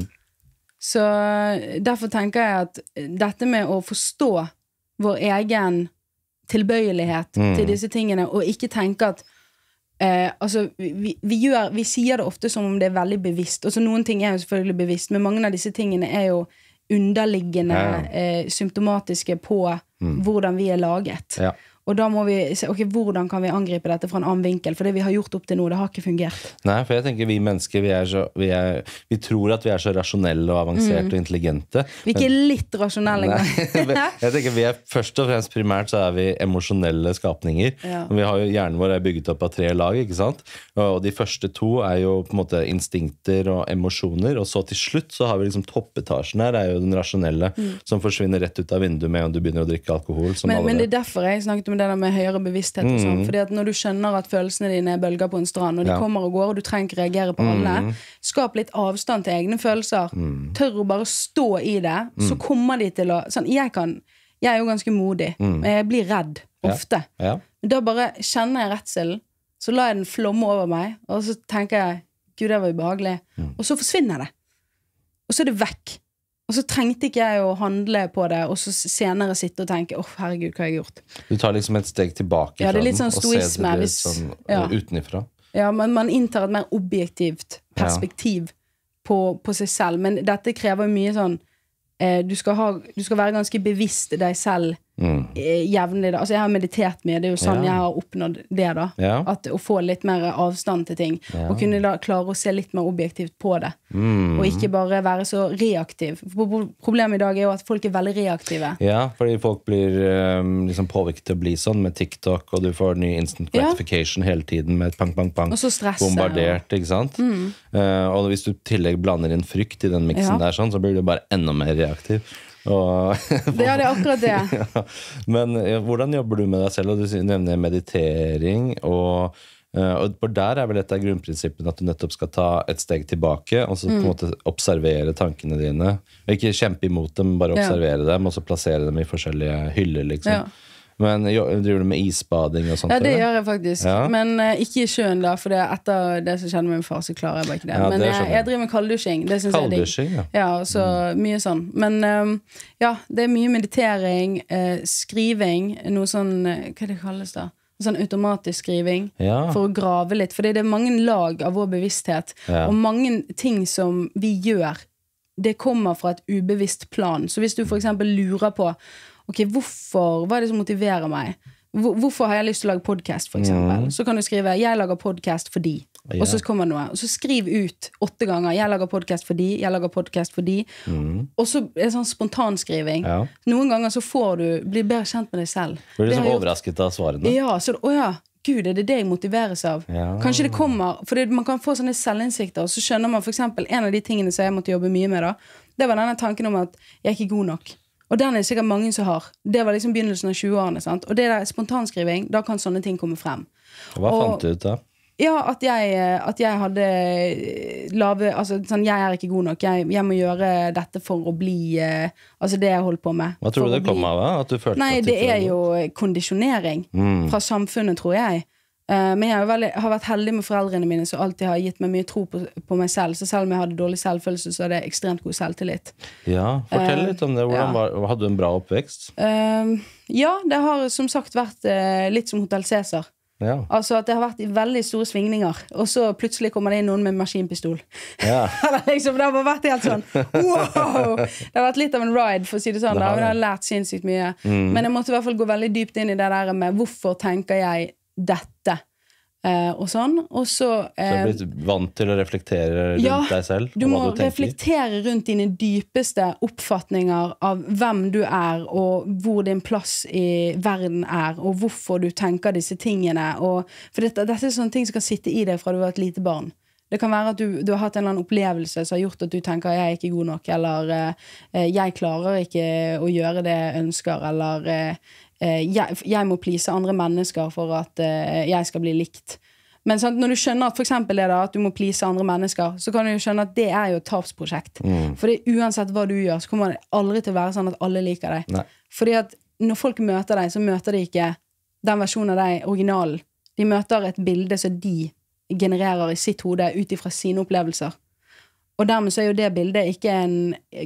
Mm. Så derfor tenker jeg at dette med å forstå vår egen tilbøyelighet mm. til disse tingene, og ikke tenke at eh, altså, vi, vi, gjør, vi sier det ofte som om det er veldig bevisst. Altså, noen ting er jo selvfølgelig bevisst, men mange av disse tingene er jo underliggende ja. eh, symptomatiske på mm. hvordan vi er laget. Ja. Og da må vi se, ok, hvordan kan vi angripe dette fra en annen vinkel? For det vi har gjort opp til nå, det har ikke fungert. Nei, for jeg tenker vi mennesker, vi, er så, vi, er, vi tror at vi er så rasjonelle og avanserte mm. og intelligente. Vi er ikke litt rasjonelle engang. Jeg tenker vi er først og fremst primært så er vi emosjonelle skapninger. Ja. Vi har jo, hjernen vår er bygget opp av tre lag, ikke sant? Og de første to er jo på en måte instinkter og emosjoner, og så til slutt så har vi liksom toppetasjen her, er jo den rasjonelle, mm. som forsvinner rett ut av vinduet med om du begynner å drikke alkohol. Som men, alle men det er derfor jeg snakket om det der med høyere bevissthet og sånn, mm. fordi at når du skjønner at følelsene dine er bølger på en strand, og de ja. kommer og går, og du trenger ikke reagere på alle, mm. skap litt avstand til egne følelser, mm. tør å bare stå i det, mm. så kommer de til å, sånn, jeg kan, jeg er jo ganske modig, mm. men jeg blir redd, ofte. Ja. Ja. Men da bare kjenner jeg redselen, så lar jeg den flomme over meg, og så tenker jeg, Gud, det var ubehagelig, mm. og så forsvinner det. Og så er det vekk. Og så trengte ikke jeg å handle på det, og så senere sitte og tenke, åh, oh, herregud, hva har jeg gjort? Du tar liksom et steg tilbake ja, fra den, sånn og ser det litt sånn ja. utenifra. Ja, men man inntar et mer objektivt perspektiv ja. på, på seg selv, men dette krever mye sånn, eh, du, skal ha, du skal være ganske bevisst deg selv mm. eh, jevnlig da. Altså jeg har meditert med, det er jo sånn ja. jeg har oppnådd det da, ja. at å få litt mer avstand til ting, ja. og kunne da klare å se litt mer objektivt på det, mm. og ikke bare være så reaktiv. Problemet i dag er jo at folk er veldig reaktive. Ja, fordi folk blir um, liksom påvirket til å bli sånn med TikTok, og du får ny instant gratification ja. hele tiden med et pang, pang, pang, og så stresse, bombardert, ikke sant? Mm. Uh, og hvis du tillegg blander inn frykt i den miksen ja. der sånn, så blir du bare enda mer reaktiv. Og, det er det akkurat det. ja. Men ja, hvordan jobber du med deg selv? Og du nevner meditering, og, og der er vel et av grunnprinsippene at du nettopp skal ta et steg tilbake, og så mm. på en måte observere tankene dine. Ikke kjempe imot dem, bare observere ja. dem, og så plassere dem i forskjellige hyller, liksom. Ja. Men driver du med isbading og sånt? Ja, det eller? gjør jeg faktisk. Ja. Men uh, ikke i sjøen da, for det, etter det som skjedde med min far, så klarer jeg bare ikke det. Ja, men det jeg, jeg driver med kalddusjing. Det synes kalddusjing, jeg er digg. Ja, så mm. mye sånn. Men um, ja, det er mye meditering, uh, skriving, noe sånn, uh, hva det kalles da? Sånn automatisk skriving, ja. for å grave litt. For det er mange lag av vår bevissthet, ja. og mange ting som vi gjør, det kommer fra et ubevisst plan. Så hvis du for eksempel lurer på ok, hvorfor, hva er det som motiverer meg? Hvor, hvorfor har jeg lyst til å lage podcast, for eksempel? Mm. Så kan du skrive, jeg lager podcast fordi. Ja. Og så kommer noe. Og så skriv ut åtte ganger, jeg lager podcast fordi, jeg lager podcast fordi. Mm. Og så er det sånn spontanskriving. Ja. Noen ganger så får du, blir bedre kjent med deg selv. Blir du liksom overrasket av svarene? Ja, så, å ja, Gud, er det det jeg motiveres av? Ja. Kanskje det kommer, for det, man kan få sånne selvinnsikter, og så skjønner man for eksempel, en av de tingene som jeg måtte jobbe mye med da, det var denne tanken om at jeg er ikke god nok. Og den er det sikkert mange som har. Det var liksom begynnelsen av tjueårene, sant? Og det der spontanskriving, da kan sånne ting komme frem. Hva og, fant du ut da? Ja, at jeg, at jeg hadde lave, altså sånn, jeg er ikke god nok, jeg, jeg må gjøre dette for å bli, uh, altså det jeg holdt på med. Hva tror du det kom av da? At du følte Nei, at det er jo kondisjonering mm. fra samfunnet, tror jeg. Uh, men jeg har, veldig, har vært heldig med foreldrene mine, som alltid har gitt meg mye tro på, på meg selv, så selv om jeg hadde dårlig selvfølelse, så er det ekstremt god selvtillit. Ja, fortell uh, litt om det. Hvordan ja. var, hadde du en bra oppvekst? Uh, ja, det har som sagt vært uh, litt som Hotel Cæsar. Ja. Altså at det har vært veldig store svingninger, og så plutselig kommer det inn noen med maskinpistol. Ja. liksom, det har bare vært helt sånn wow! Det har vært litt av en ride, for å si det sånn. Det har, da, jeg har lært sinnssykt mye. Mm. Men jeg måtte i hvert fall gå veldig dypt inn i det der med hvorfor tenker jeg dette. Uh, og sånn, og så uh, Så du har blitt vant til å reflektere rundt ja, deg selv? Du må du reflektere rundt dine dypeste oppfatninger av hvem du er, og hvor din plass i verden er, og hvorfor du tenker disse tingene. Og, for dette, dette er sånne ting som kan sitte i deg fra du var et lite barn. Det kan være at du, du har hatt en eller annen opplevelse som har gjort at du tenker jeg er ikke god nok, eller uh, jeg klarer ikke å gjøre det jeg ønsker, eller uh, Jeg, jeg må please andre mennesker for at uh, jeg skal bli likt. Men sånn, når du skjønner at for eksempel det da, at du må please andre mennesker, så kan du jo skjønne at det er jo et tapsprosjekt. Mm. Fordi uansett hva du gjør, så kommer det aldri til å være sånn at alle liker deg. Nei. Fordi at når folk møter deg, så møter de ikke den versjonen av deg, originalen. De møter et bilde som de genererer i sitt hode ut ifra sine opplevelser. Og dermed så er jo det bildet ikke en,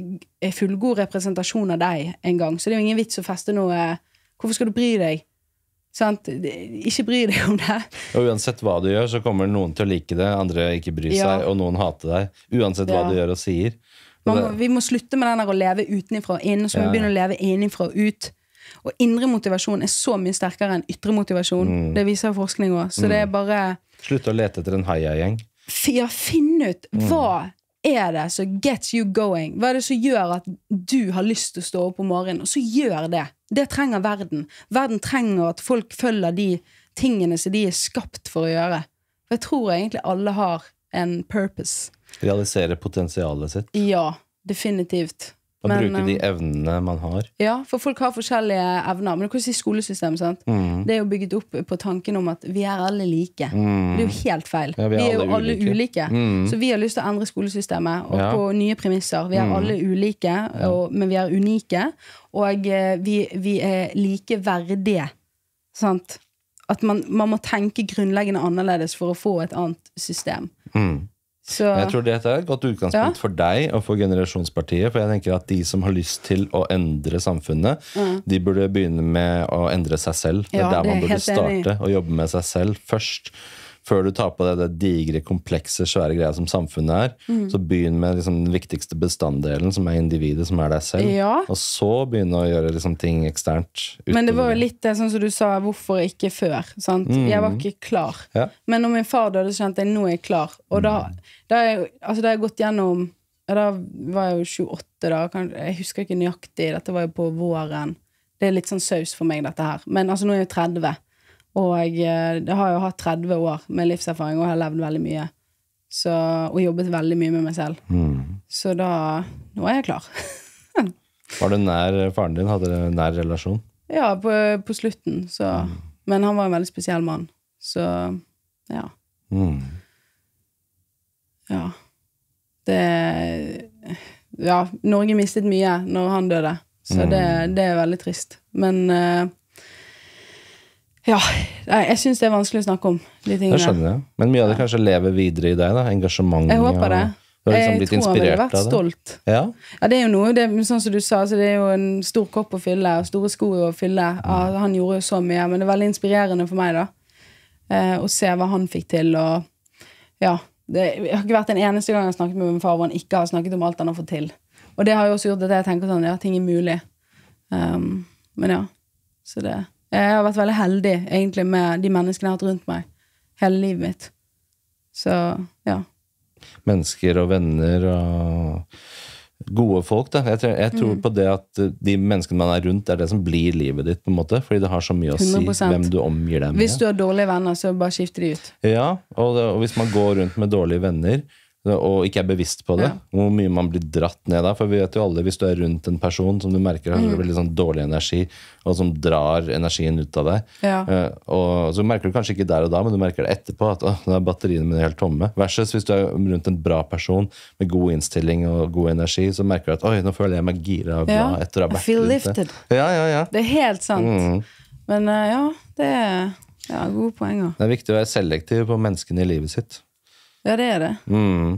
en fullgod representasjon av deg en gang. Så det er jo ingen vits å feste noe. Hvorfor skal du bry deg? Sant? Ikke bry deg om det. Og uansett hva du gjør, så kommer noen til å like det, andre ikke bry seg, ja. Og noen hater deg. Uansett ja. Hva du gjør og sier. Og må, vi må slutte med den der å leve utenifra og inn, så må ja. Vi begynne å leve innifra og ut. Og indre motivasjon er så mye sterkere enn ytre motivasjon. Mm. Det viser forskning også. Så mm. det er bare... Slutt å lete etter en heia-gjeng. Ja, finn ut hva er det som gets you going? Hva er det som gjør at du har lyst til å stå opp om morgenen? Og så gjør det. Det trenger verden. Verden trenger at folk følger de tingene som de er skapt for å gjøre. For jeg tror egentlig alle har en purpose. Realisere potensialet sitt. Ja, definitivt. Og men, bruke de evnene man har. Ja, for folk har forskjellige evner. Men du kan si skolesystem, sant? Mm. Det er jo bygget opp på tanken om at vi er alle like. Mm. Det er jo helt feil. Ja, vi, er vi er jo alle ulike. ulike. Mm. Så vi har lyst til å endre skolesystemet, og ja. På nye premisser. Vi er mm. alle ulike, og, men vi er unike. Og vi, vi er like verdige. Sant? At man, man må tenke grunnleggende annerledes for å få et annet system. Mm. Så, jeg tror det er et godt utgangspunkt ja. For deg og for generasjonspartiet, for jeg tenker at de som har lyst til å endre samfunnet, mm. de burde begynne med å endre seg selv. Det er ja, der man burde starte og jobbe med seg selv først, før du tar på det, det digre, komplekse, svære greier som samfunnet er. Mm. Så begynn med liksom, den viktigste bestanddelen, som er individet, som er deg selv. Ja. Og så begynne å gjøre liksom, ting eksternt. Men det var jo litt det, sånn som du sa, hvorfor ikke før? Sant? Mm. Jeg var ikke klar. Ja. Men når min far døde, så kjente jeg, nå er jeg klar. Og da, da har jeg, altså, jeg gått gjennom, da var jeg jo tjueåtte da, jeg husker ikke nøyaktig, dette var jo på våren. Det er litt sånn saus for meg, dette her. Men altså, nå er jeg tretti. Og jeg, jeg har jo hatt tretti år med livserfaring og har levd veldig mye så, og jobbet veldig mye med meg selv mm. Så da, nå er jeg klar. Var du nær faren din? Hadde du en nær relasjon? Ja, på, på slutten så, mm. Men han var en veldig spesiell mann. Så, ja mm. Ja Det Ja, Norge mistet mye når han døde. Så mm. det, det er veldig trist. Men ja, jeg synes det er vanskelig å snakke om de tingene. Det skjønner jeg. Men mye av det kanskje lever videre i deg da? Engasjement. Jeg håper det. Du har liksom blitt jeg tror han ville vært stolt. Ja? Ja, det er jo noe, det, sånn som du sa, så det er jo en stor kopp å fylle, og store sko å fylle. Mm. Han gjorde jo så mye, men det er veldig inspirerende for meg da. Eh, å se hva han fikk til, og ja, det jeg har ikke vært den eneste gang jeg har snakket med min far, hvor han ikke har snakket om alt han har fått til. Og det har jo også gjort at jeg tenker sånn, ja, ting er mulig. Um, men ja, så det... Jeg har vært veldig heldig egentlig med de menneskene jeg har hatt rundt meg hele livet mitt. Så, ja. Mennesker og venner og gode folk da. Jeg tror, jeg tror mm. på det at de menneskene man er rundt er det som blir livet ditt på en måte, fordi det har så mye å si hundre prosent. Hvem du omgir deg med. Hvis du har dårlige venner, så bare skifter de ut. Ja, og, det, og hvis man går rundt med dårlige venner, og ikke er bevisst på det, ja. Hvor mye man blir dratt ned da, for vi vet jo alle, hvis du er rundt en person som du merker har mm. veldig sånn dårlig energi, og som drar energien ut av deg, ja. uh, og så merker du kanskje ikke der og da, men du merker det etterpå, at uh, nå er batteriene mine helt tomme, versus hvis du er rundt en bra person, med god innstilling og god energi, så merker du at, oi, nå føler jeg meg gira og glad ja. Etter å ha vært I feel lifted. Ja, ja, ja. Det er helt sant. Mm. Men uh, ja, det er ja, gode poenger. Det er viktig å være selektiv på menneskene i livet sitt. Ja, det er det. Mm.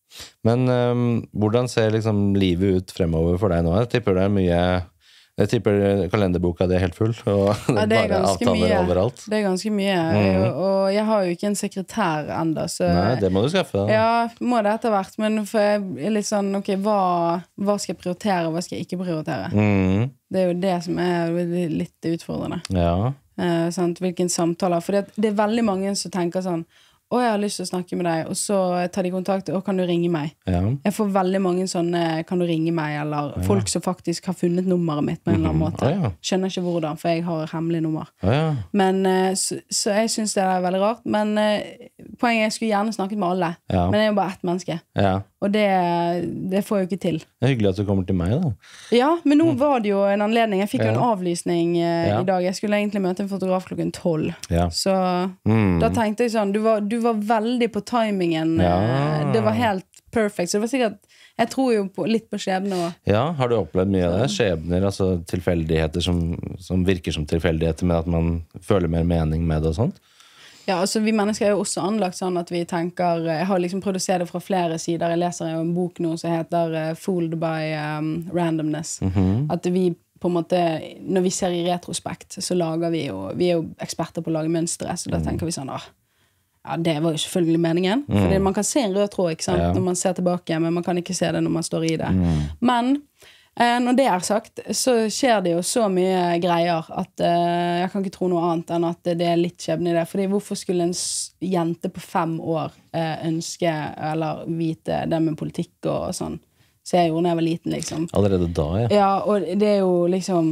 Men um, hvordan ser liksom livet ut fremover for deg nå? Jeg tipper det er mye Jeg tipper kalenderboka det er helt full og ja, det er bare avtaler mye. Overalt. Det er ganske mye mm. og, og jeg har jo ikke en sekretær enda så Nei, det må du skaffe da. Ja, må det etter hvert men for jeg er litt sånn, ok, hva, hva skal jeg prioritere hva skal jeg ikke prioritere? Mm. Det er jo det som er litt utfordrende ja. eh, sant? Hvilken samtaler for det, det er veldig mange som tenker sånn og jeg har lyst til å snakke med deg, og så tar de kontakt, og kan du ringe meg? Ja. Jeg får veldig mange sånne, kan du ringe meg, eller ja. Folk som faktisk har funnet nummeret mitt på en eller annen måte. Mm-hmm. Ah, ja. Skjønner ikke hvordan, for jeg har hemmelig nummer. Ah, ja. Men, så, så jeg synes det er veldig rart, men poenget er jeg skulle gjerne snakket med alle, ja. Men jeg er jo bare ett menneske. Ja. Og det, det får jeg jo ikke til. Det er hyggelig at du kommer til meg da. Ja, men nå var det jo en anledning. Jeg fikk jo ja. En avlysning eh, ja. I dag. Jeg skulle egentlig møte en fotograf klokken tolv. Ja. Så mm. da tenkte jeg sånn, du var, du var veldig på timingen. Ja. Det var helt perfect. Så det var sikkert, jeg tror jo på, litt på skjebne også. Ja, har du opplevd mye av det? Skjebner, altså tilfeldigheter som, som virker som tilfeldigheter, men at man føler mer mening med det og sånt? Ja, altså vi mennesker er jo også anlagt sånn at vi tenker, jeg har liksom prøvd å se det fra flere sider, jeg leser jo en bok nå som heter uh, Fooled by um, Randomness, mm-hmm. At vi på en måte, når vi ser i retrospekt, så lager vi jo, vi er jo eksperter på å lage mønstre, så da mm. tenker vi sånn, ah, ja, det var jo selvfølgelig meningen, mm. fordi man kan se en rød tråd, ikke sant, ja. Når man ser tilbake, men man kan ikke se det når man står i det. Mm. Men når det er sagt, så skjer det jo så mye greier at uh, jeg kan ikke tro noe annet enn at det er litt skjebne i det. Fordi hvorfor skulle en jente på fem år uh, ønske eller vite det med politikk og sånn? Så jeg gjorde når jeg var liten, liksom. Allerede da, ja. Ja, og det er jo liksom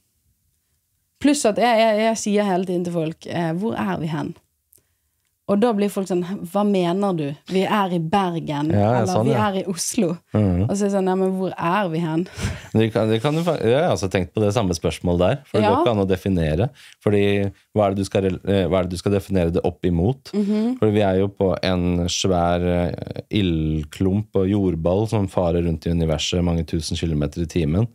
pluss at jeg, jeg, jeg sier hele tiden til folk, uh, hvor er vi hen? Og da blir folk sånn, hva mener du? Vi er i Bergen, ja, eller sånn, vi ja. Er i Oslo. Mm. Og så er det sånn, ja, men hvor er vi hen? Det kan, det kan du, jeg har altså tenkt på det samme spørsmålet der, for det ja. Går ikke an å definere. Fordi, hva er det du skal, hva er det du skal definere det opp imot? Mm-hmm. Fordi vi er jo på en svær ildklump og jordball som farer rundt i universet mange tusen kilometer i timen.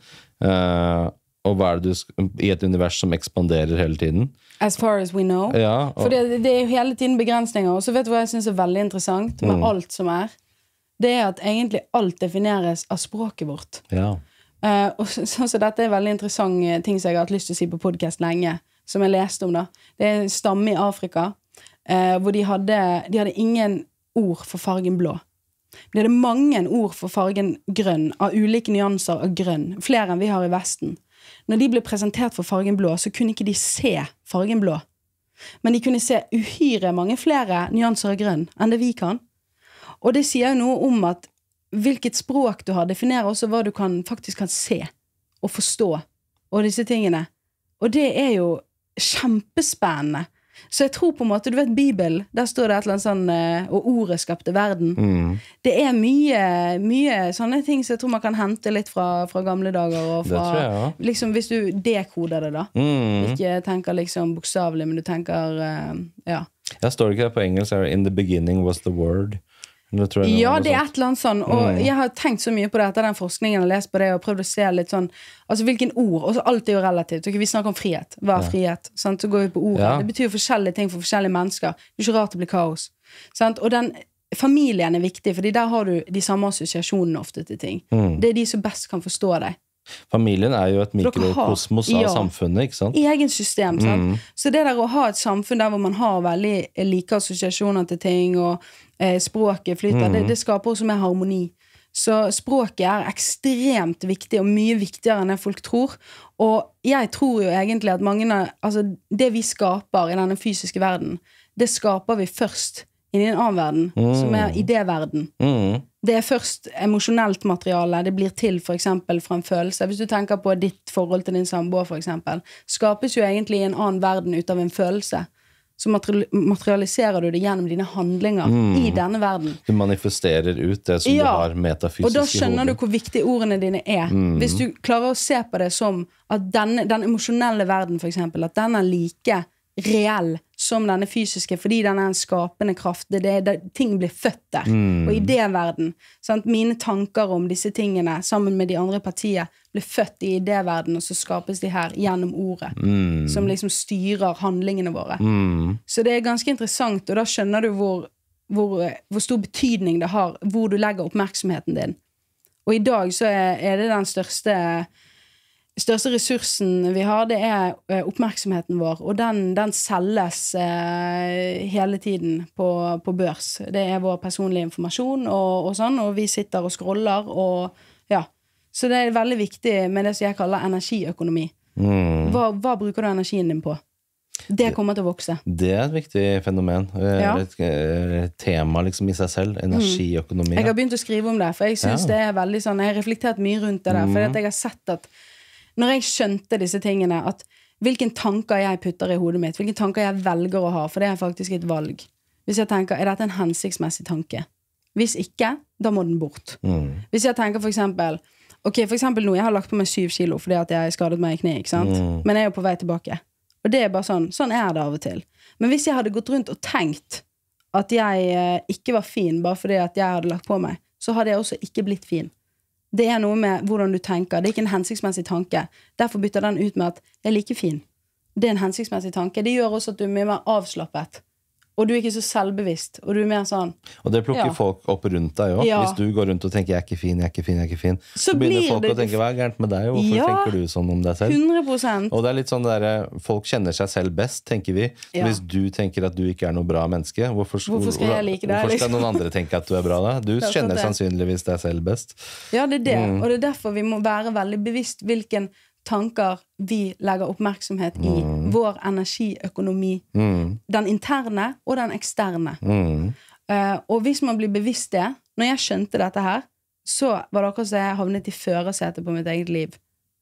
Uh, og hva er det du, i et univers som ekspanderer hele tiden? As far as we know. Ja, og... For det, det er jo hele tiden begrensninger. Og så vet du hva jeg synes er veldig interessant med mm. alt som er? Det er at egentlig alt defineres av språket vårt. Ja. Uh, og så, så, så dette er veldig interessant ting som jeg har hatt lyst til å si på podcast lenge, som jeg leste om da. Det er en stamme i Afrika, uh, hvor de hadde, de hadde ingen ord for fargen blå. Det er mange ord for fargen grønn, av ulike nyanser av grønn, flere enn vi har i Vesten. Når de ble presentert for fargen blå, så kunne ikke de se fargen blå. Men de kunne se uhyre mange flere nyanser av grønn enn det vi kan. Og det sier jo noe om at hvilket språk du har definerer også hva du kan, faktisk kan se og forstå, og disse tingene. Og det er jo kjempespennende. Så jeg tror på en måte, du vet Bibelen, der står det et eller annet sånn, og ordet skapte verden. Mm. Det er mye, mye sånne ting som jeg tror man kan hente litt fra, fra gamle dager. Og fra, det tror jeg, ja. Liksom, hvis du dekoder det da. Mm. Ikke tenker liksom bokstavelig, men du tenker, uh, ja. Jeg står ikke der på engelsk, in the beginning was the word. Det tror jeg ja, det er et eller annet sånn, og mm. jeg har tenkt så mye på det etter den forskningen jeg har lest på det, og prøvd å se litt sånn, altså hvilken ord, og så alt er jo relativt, okay, vi snakker om frihet, hva er frihet, sant? Så går vi på ordet, ja. Det betyr jo forskjellige ting for forskjellige mennesker, det er ikke rart det blir kaos, sant? Og den familien er viktig, fordi der har du de samme assosiasjonene ofte til ting, mm. det er de som best kan forstå deg. Familien er jo et mikrokosmos av ja, samfunnet, ikke sant? I egen system, sant? Mm. Så det der å ha et samfunn der hvor man har veldig like assosiasjoner til ting, og eh, språket flyter, mm. det, det skaper også mer harmoni. Så språket er ekstremt viktig, og mye viktigere enn det folk tror. Og jeg tror jo egentlig at mange av, altså det vi skaper i denne fysiske verden, det skaper vi først i en annen verden, mm. som er idéverden. Mm. det er først emosjonelt materiale, det blir til for eksempel fra en følelse. Hvis du tenker på ditt forhold til din samboer for eksempel, skapes jo egentlig i en annen verden ut av en følelse. Så materialiserer du det gjennom dine handlinger mm. i denne verden. Du manifesterer ut det som ja. Du har metafysisk i hodet. Og da skjønner du hvor viktige ordene dine er. Mm. Hvis du klarer å se på det som at denne, den emosjonelle verden for eksempel, at den er like reell som denne fysiske, fordi den er en skapende kraft. Det, det, det, ting blir født der. Mm. Og i det verden, sant? Mine tanker om disse tingene, sammen med de andre partiene, blir født i det verden, og så skapes de her gjennom ordet, mm. som liksom styrer handlingene våre. Mm. Så det er ganske interessant, og da skjønner du hvor, hvor, hvor stor betydning det har, hvor du legger oppmerksomheten din. Og i dag så er, er det den største største ressursen vi har, det er oppmerksomheten vår, og den, den selges eh, hele tiden på, på børs. Det er vår personlige informasjon og, og sånn, og vi sitter og scroller, og ja. Så det er veldig viktig med det som jeg kaller energiøkonomi. Mm. Hva, hva bruker du energien din på? Det kommer til å vokse. Det er et viktig fenomen. Ja. Et, et tema liksom i seg selv. Energiøkonomi. Mm. Jeg har begynt å skrive om det, for jeg synes ja. Det er veldig sånn, jeg har reflektert mye rundt det der, mm. for jeg har sett at når jeg skjønte disse tingene, at hvilken tanker jeg putter i hodet mitt, hvilken tanker jeg velger å ha, for det er faktisk et valg. Hvis jeg tenker, er dette en hensiktsmessig tanke? Hvis ikke, da må den bort. Mm. Hvis jeg tenker for eksempel, ok, for eksempel nå, jeg har lagt på meg syv kilo fordi at jeg skadet meg i kne, ikke sant? Mm. Men jeg er jo på vei tilbake. Og det er bare sånn, sånn er det av og til. Men hvis jeg hadde gått rundt og tenkt at jeg eh, ikke var fin, bare fordi at jeg hadde lagt på meg, så hadde jeg også ikke blitt fin. Det er noe med hvordan du tenker. Det er ikke en hensiktsmessig tanke. Derfor bytter den ut med at jeg er like fin. Det er en hensiktsmessig tanke. Det gjør også at du er mye mer avslappet. Og du er ikke så selvbevisst. Og du er mer sånn... Og det plukker ja. Folk opp rundt deg også. Ja. Hvis du går rundt og tenker jeg er ikke fin, jeg er ikke fin, jeg er ikke fin. Så, så begynner folk det... å tenke hva er gærent med deg? Hvorfor ja. Tenker du sånn om deg selv? hundre prosent. Og det er litt sånn der, folk kjenner seg selv best, tenker vi. Så ja. Hvis du tenker at du ikke er noe bra menneske, hvorfor, hvorfor skal jeg like deg? Hvorfor skal noen andre tenke at du er bra da? Du kjenner sannsynligvis deg selv best. Ja, det er det. Mm. Og det er derfor vi må være veldig bevisst hvilken tanker vi legger oppmerksomhet i. Mm. Vår energiøkonomi. Mm. Den interne og den eksterne. Mm. Uh, og hvis man blir bevisst det, når jeg skjønte dette her, så var det akkurat så jeg havnet i førersetet på mitt eget liv.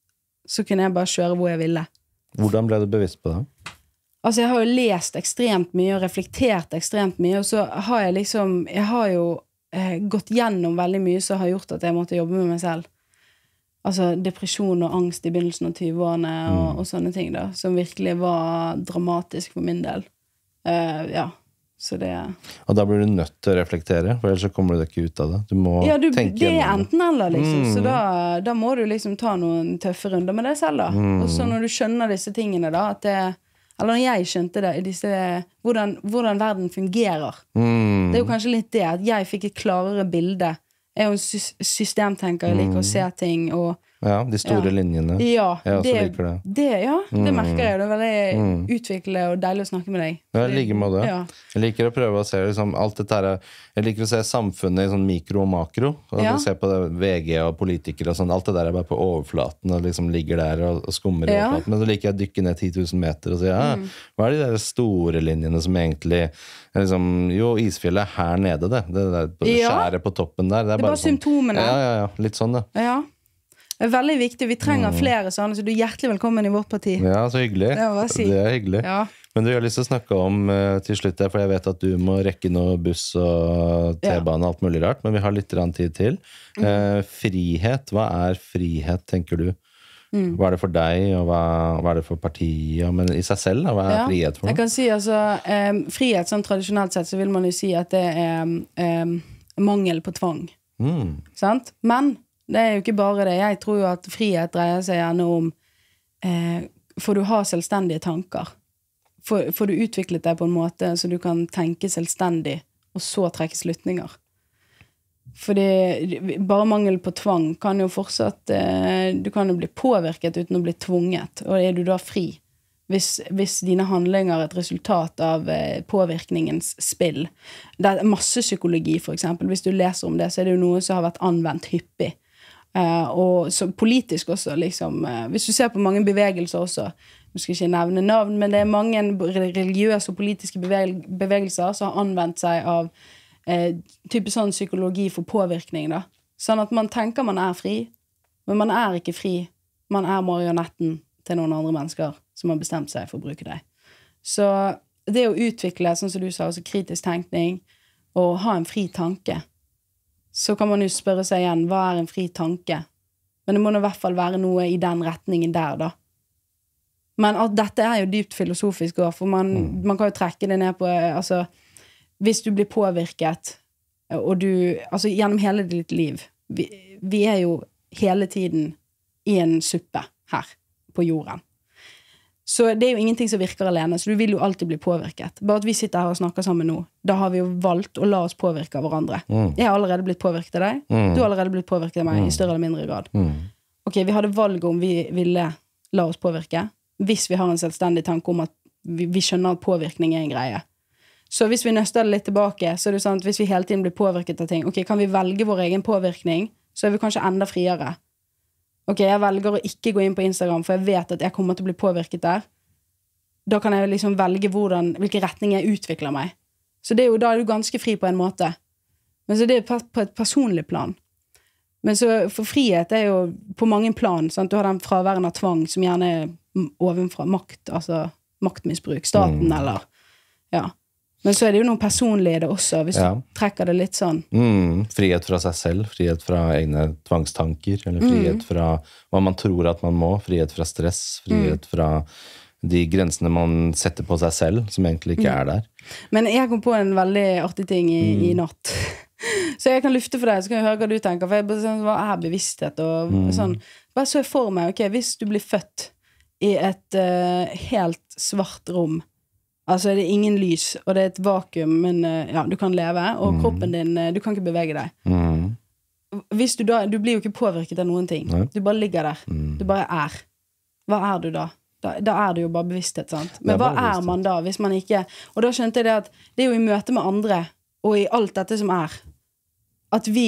Så kunne jeg bare kjøre hvor jeg ville. Hvordan ble du bevisst på det? Altså, jeg har jo lest ekstremt mye og reflektert ekstremt mye, og så har jeg liksom, jeg har jo uh, gått gjennom veldig mye som har gjort at jeg måtte jobbe med meg selv. Altså depresjon og angst i begynnelsen av tyve-årene og, mm. og sånne ting da, som virkelig var dramatisk for min del. Uh, ja, så det... Og da blir du nødt til å reflektere, for ellers så kommer du deg ikke ut av det. Du må ja, du, tenke det er enten eller liksom, mm. så da, da må du liksom ta noen tøffe runder med deg selv da. Mm. Og så når du skjønner disse tingene da, at det... Eller når jeg skjønte det, disse, hvordan, hvordan verden fungerer. Mm. Det er jo kanskje litt det, at jeg fikk et klarere bilde. Jeg er jo en systemtenker, jeg liker å se ting og, ja, de store ja. Linjene ja, jeg også det, liker det, det Ja, det mm. merker jeg. Det er veldig mm. utviklende og deilig å snakke med deg. Ja, jeg liker med det ja. Jeg liker å prøve å se liksom, alt dette her, jeg liker å se samfunnet i sånn mikro og makro og ja. Se på det, V G og politikere og sånn, alt det der er bare på overflaten og liksom ligger der og, og skummer i ja. Overflaten, men så liker jeg å dykke ned ti tusen meter og si, ja, mm. hva er de der store linjene som egentlig liksom, jo, isfjellet er her nede det, det der på, ja. Skjæret på toppen der, det er, det er bare, bare sånn, symptomene. Ja, ja, ja, litt sånn det. Ja. Det er veldig viktig, vi trenger mm. flere sånne, så du er hjertelig velkommen i vårt parti. Ja, så hyggelig. Det, si. Det er hyggelig. Ja. Men du har lyst til å snakke om uh, til slutt der, for jeg vet at du må rekke noe buss og T-bane og alt mulig rart, men vi har litt tid til. Mm. Uh, frihet, hva er frihet, tenker du? Mm. Hva er det for deg, og hva, hva er det for partiet, men i seg selv, hva er ja. Frihet for? Jeg kan si, altså, um, frihet, sånn tradisjonelt sett, så vil man jo si at det er um, mangel på tvang. Mm. Sant? Men det er jo ikke bare det. Jeg tror jo at frihet dreier seg gjerne om eh, får du ha selvstendige tanker. Får, får du utviklet deg på en måte så du kan tenke selvstendig og så trekke slutninger. Fordi bare mangel på tvang kan jo fortsatt eh, du kan jo bli påvirket uten å bli tvunget. Og er du da fri? Hvis, hvis dine handlinger er et resultat av eh, påvirkningens spill. Det er masse psykologi for eksempel. Hvis du leser om det, så er det jo noe som har vært anvendt hyppig. Uh, og så politisk også liksom, uh, hvis du ser på mange bevegelser også, nå skal jeg ikke nevne navn, men det er mange religiøse og politiske beveg bevegelser som har anvendt seg av eh, type sånn psykologi for påvirkning da. Sånn at man tenker man er fri, men man er ikke fri. Man er marionetten til noen andre mennesker som har bestemt seg for å bruke deg. Så det å utvikle, sånn som du sa, altså kritisk tenkning, og ha en fri tanke, så kan man jo spørre seg igjen, hva er en fri tanke? Men det må i hvert fall være noe i den retningen der da. Men at dette er jo dypt filosofisk også, for man, mm. man kan jo trekke det ned på, altså, hvis du blir påvirket, og du, altså gjennom hele ditt liv, vi, vi er jo hele tiden i en suppe her på jorden. Så det er jo ingenting som virker alene, så du vil jo alltid bli påvirket. Bare at vi sitter her og snakker sammen nå, da har vi jo valgt å la oss påvirke av hverandre. Mm. Jeg har allerede blitt påvirket av deg, mm. du har allerede blitt påvirket av meg mm. i større eller mindre grad. Mm. Ok, vi hadde valg om vi ville la oss påvirke, hvis vi har en selvstendig tanke om at vi, vi skjønner at påvirkning er en greie. Så hvis vi nøster det litt tilbake, så er det sånn at hvis vi hele tiden blir påvirket av ting, ok, kan vi velge vår egen påvirkning, så er vi kanskje enda friere. Ok, jeg velger å ikke gå inn på Instagram, for jeg vet at jeg kommer til å bli påvirket der. Da kan jeg liksom velge hvordan, hvilke retning jeg utvikler meg. Så det er jo, da er du ganske fri på en måte. Men så det er på et personlig plan. Men så for frihet er jo på mange plan, sant? Du har den fraværen av tvang, som gjerne er ovenfra makt, altså maktmisbruk, staten, mm. eller, ja. Men så er det jo noe personlig i det også, hvis ja. Du trekker det litt sånn. Mm, frihet fra seg selv, frihet fra egne tvangstanker, eller frihet mm. fra hva man tror at man må, frihet fra stress, frihet mm. fra de grensene man setter på seg selv, som egentlig ikke mm. er der. Men jeg kom på en veldig artig ting i, mm. i natt. Så jeg kan lufte for deg, så kan jeg høre hva du tenker, for jeg bare sånn, hva er bevissthet, og mm. sånn. Bare så jeg for meg, ok, hvis du blir født i et uh, helt svart rom, altså det er ingen lys, og det er et vakuum, men uh, ja, du kan leve, og mm. kroppen din, uh, du kan ikke bevege deg. Mm. Hvis du da, du blir jo ikke påvirket av noen ting. Nei. Du bare ligger der. Mm. Du bare er. Hva er du da? Da, da er det jo bare bevissthet, sant? Men hva er man da, hvis man ikke... Og da skjønte jeg det at det er jo i møte med andre, og i alt dette som er, at vi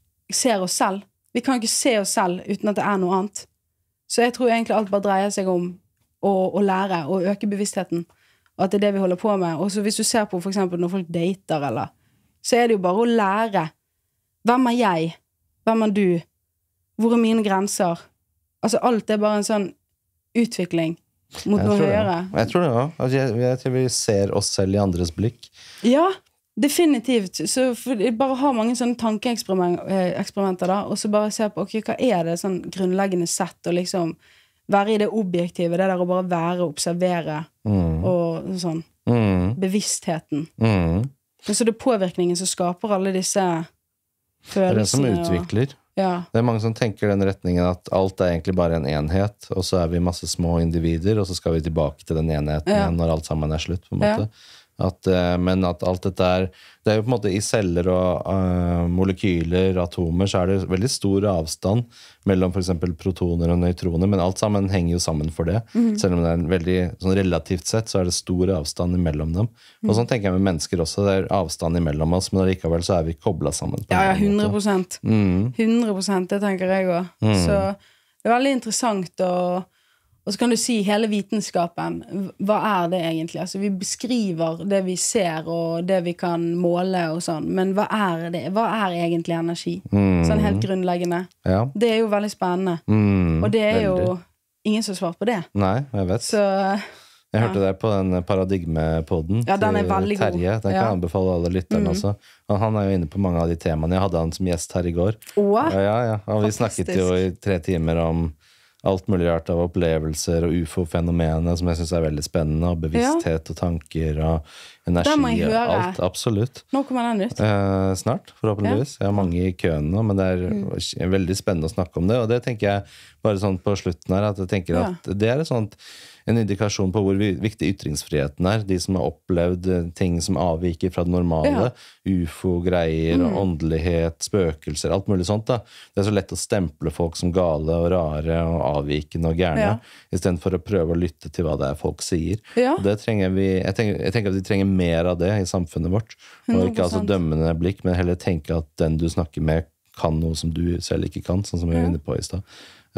ser oss selv. Vi kan ikke se oss selv uten at det er noe annet. Så jeg tror egentlig alt bare dreier seg om å, å lære, og øke bevisstheten. Og at det er det vi holder på med. Og så hvis du ser på for eksempel når folk dater, eller, så er det jo bare å lære. Hvem er jeg? Hvem er du? Hvor er mine grenser? Altså alt er bare en sånn utvikling mot noe høyere. Jeg tror det også. Altså, jeg, jeg tror vi ser oss selv i andres blikk. Ja, definitivt. Så for, bare ha mange sånne tankeeksperimenter da, og så bare se på, ok, hva er det sånn grunnleggende sett, og liksom være i det objektive, det der å bare være, observere, mm. og sånn. Mm. Bevisstheten. Mm. Og så det er påvirkningen som skaper alle disse følelsene. Det er det som utvikler. Og, ja. Det er mange som tenker den retningen at alt er egentlig bare en enhet, og så er vi masse små individer, og så skal vi tilbake til den enheten ja. Igjen når alt sammen er slutt, på en måte. Ja. At, men at alt dette er, det er jo på en måte i celler og uh, molekyler, atomer, så er det veldig stor avstand mellom for eksempel protoner og nøytroner, men alt sammen henger jo sammen for det. Mm. Selv om det er en veldig, sånn relativt sett, så er det stor avstand imellom dem. Mm. Og sånn tenker jeg med mennesker også, det er avstand imellom oss, men allikevel så er vi koblet sammen. Ja, ja, hundre prosent. Mm. hundre prosent, det tenker jeg også. Mm. Så det er veldig interessant å Og så kan du si hele vitenskapen, hva er det egentlig? Altså vi beskriver det vi ser og det vi kan måle og sånn, men hva er det? Hva er egentlig energi? Mm. Sånn helt grunnleggende. Ja. Det er jo veldig spennende. Mm, og det er veldig. Jo ingen som har svart på det. Nei, jeg vet. Så, jeg hørte ja. Det på den paradigmepodden ja, den er veldig Terje. God. Den kan jeg ja. Anbefale alle lytterne mm. også. Og han er jo inne på mange av de temaene. Jeg hadde han som gjest her i går. Åh, ja, ja. Og vi snakket jo i tre timer om alt mulig rart av opplevelser og U F O-fenomenet som jeg synes er veldig spennende, og bevissthet ja. Og tanker og energi og alt, absolutt. Nå kommer den ut. Eh, snart, forhåpentligvis. Ja. Jeg har mange i køen nå, men det er mm. veldig spennende å snakke om det, og det tenker jeg bare sånn på slutten her, at jeg tenker ja. At det er et sånt en indikasjon på hvor viktig ytringsfriheten er. De som har opplevd ting som avviker fra det normale, ja. U F O-greier, mm. og åndelighet, spøkelser, alt mulig sånt. Da. Det er så lett å stemple folk som gale og rare og avvikende og gjerne, ja. I stedet for å prøve å lytte til hva det er folk sier. Ja. Det trenger vi, jeg, tenker, jeg tenker at vi trenger mer av det i samfunnet vårt. Og ikke altså dømmende blikk, men heller tenke at den du snakker med kan noe som du selv ikke kan, sånn som vi var inne på i sted.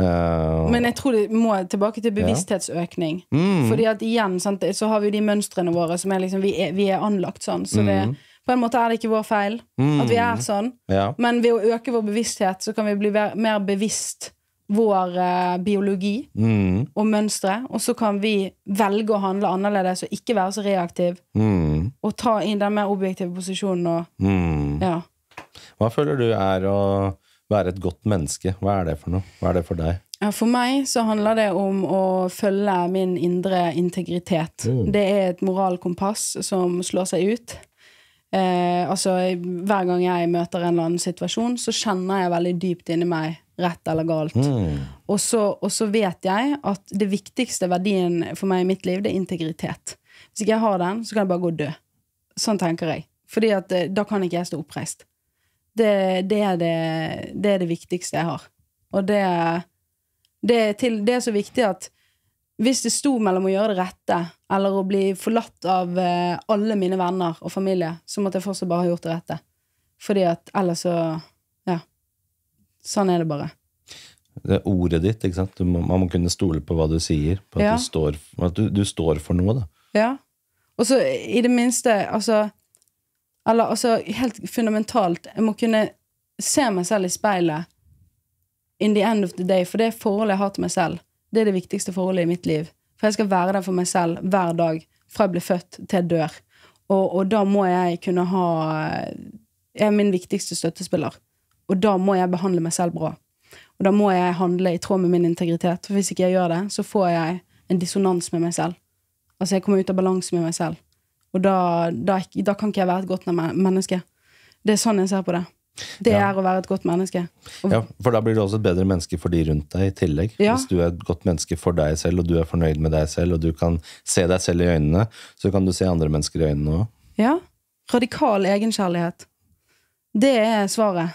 Uh, Men jeg tror det må tilbake til bevissthetsøkning ja. mm. Fordi at igjen sant, så har vi de mønstrene våre som er liksom, vi er, vi er anlagt sånn så det, mm. På en måte er det ikke vår feil Mm. at vi er sånn, Ja. men ved å øke vår bevissthet så kan vi bli ver- mer bevisst vår eh, biologi Mm. og mønstre, og så kan vi velge å handle annerledes og ikke være så reaktiv, Mm. og ta inn den mer objektive posisjonen og, Mm. ja. Hva føler du er å være et godt menneske? Hva er det for noe? Hva er det for deg? Ja, for meg så handler det om å følge min indre integritet. Mm. Det er et moralkompass som slår seg ut. Eh, altså, hver gang jeg møter en eller annen situasjon, så kjenner jeg veldig dypt inni meg rett eller galt. Mm. Og, så, og så vet jeg at det viktigste verdien for meg i mitt liv, det er integritet. Hvis ikke jeg har den, så kan jeg bare gå og dø. Sånn tenker jeg. Fordi at eh, da kan ikke jeg stå oppreist. Det, det, er det, det er det viktigste jeg har. Og det, det, er til, det er så viktig at hvis det sto mellom å gjøre det rette eller å bli forlatt av eh, alle mine venner og familie, så måtte jeg fortsatt bare ha gjort det rette. Fordi at ellers så, ja, sånn er det bare. Det er ordet ditt, ikke sant? Du må, man må kunne stole på hva du sier, på at, Ja. du, står, at du, du står for noe da. Ja. Og så i det minste, altså, eller altså helt fundamentalt, jeg må kunne se meg selv i speilet in the end of the day, for det forholdet jeg har til meg selv, det er det viktigste forholdet i mitt liv. For jeg skal være der for meg selv hver dag, fra jeg blir født til jeg dør. Og, og da må jeg kunne ha, jeg er min viktigste støttespiller. Og da må jeg behandle meg selv bra. Og da må jeg handle i tråd med min integritet. For hvis ikke jeg gjør det, så får jeg en dissonans med meg selv. Altså jeg kommer ut av balanse med meg selv. Og da, da, da kan ikke jeg være et godt menneske. Det er sånn jeg ser på det. Det Ja. er å være et godt menneske. Og, Ja, for da blir du også et bedre menneske for de rundt deg i tillegg. Ja. Hvis du er et godt menneske for deg selv, og du er fornøyd med deg selv, og du kan se deg selv i øynene, så kan du se andre mennesker i øynene også. ja. Radikal egenkjærlighet. Det er svaret.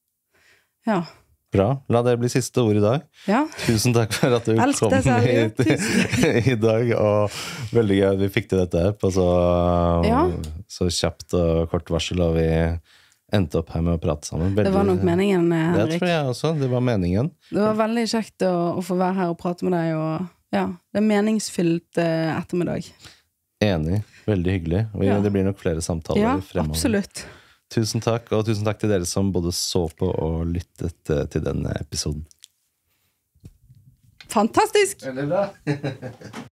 Ja. Bra. La det bli siste ord i dag. Ja. Tusen takk for at du Elsk kom deg selv, ja. hit i dag, og veldig gøy at vi fikk til dette her på så, Ja. så kjapt og kort varsel, og vi endte opp her med å prate sammen. Veldig, Det var nok meningen, eh, Det Henrik. tror jeg også, det var meningen. Det var veldig kjekt å, å få være her og prate med deg, og ja, det er meningsfylt eh, ettermiddag. Enig, veldig hyggelig. Og Ja. det blir nok flere samtaler Ja, fremover. absolutt. Tusen takk, og tusen takk til dere som både så på og lyttet eh, til denne episoden. Fantastisk! Veldig bra.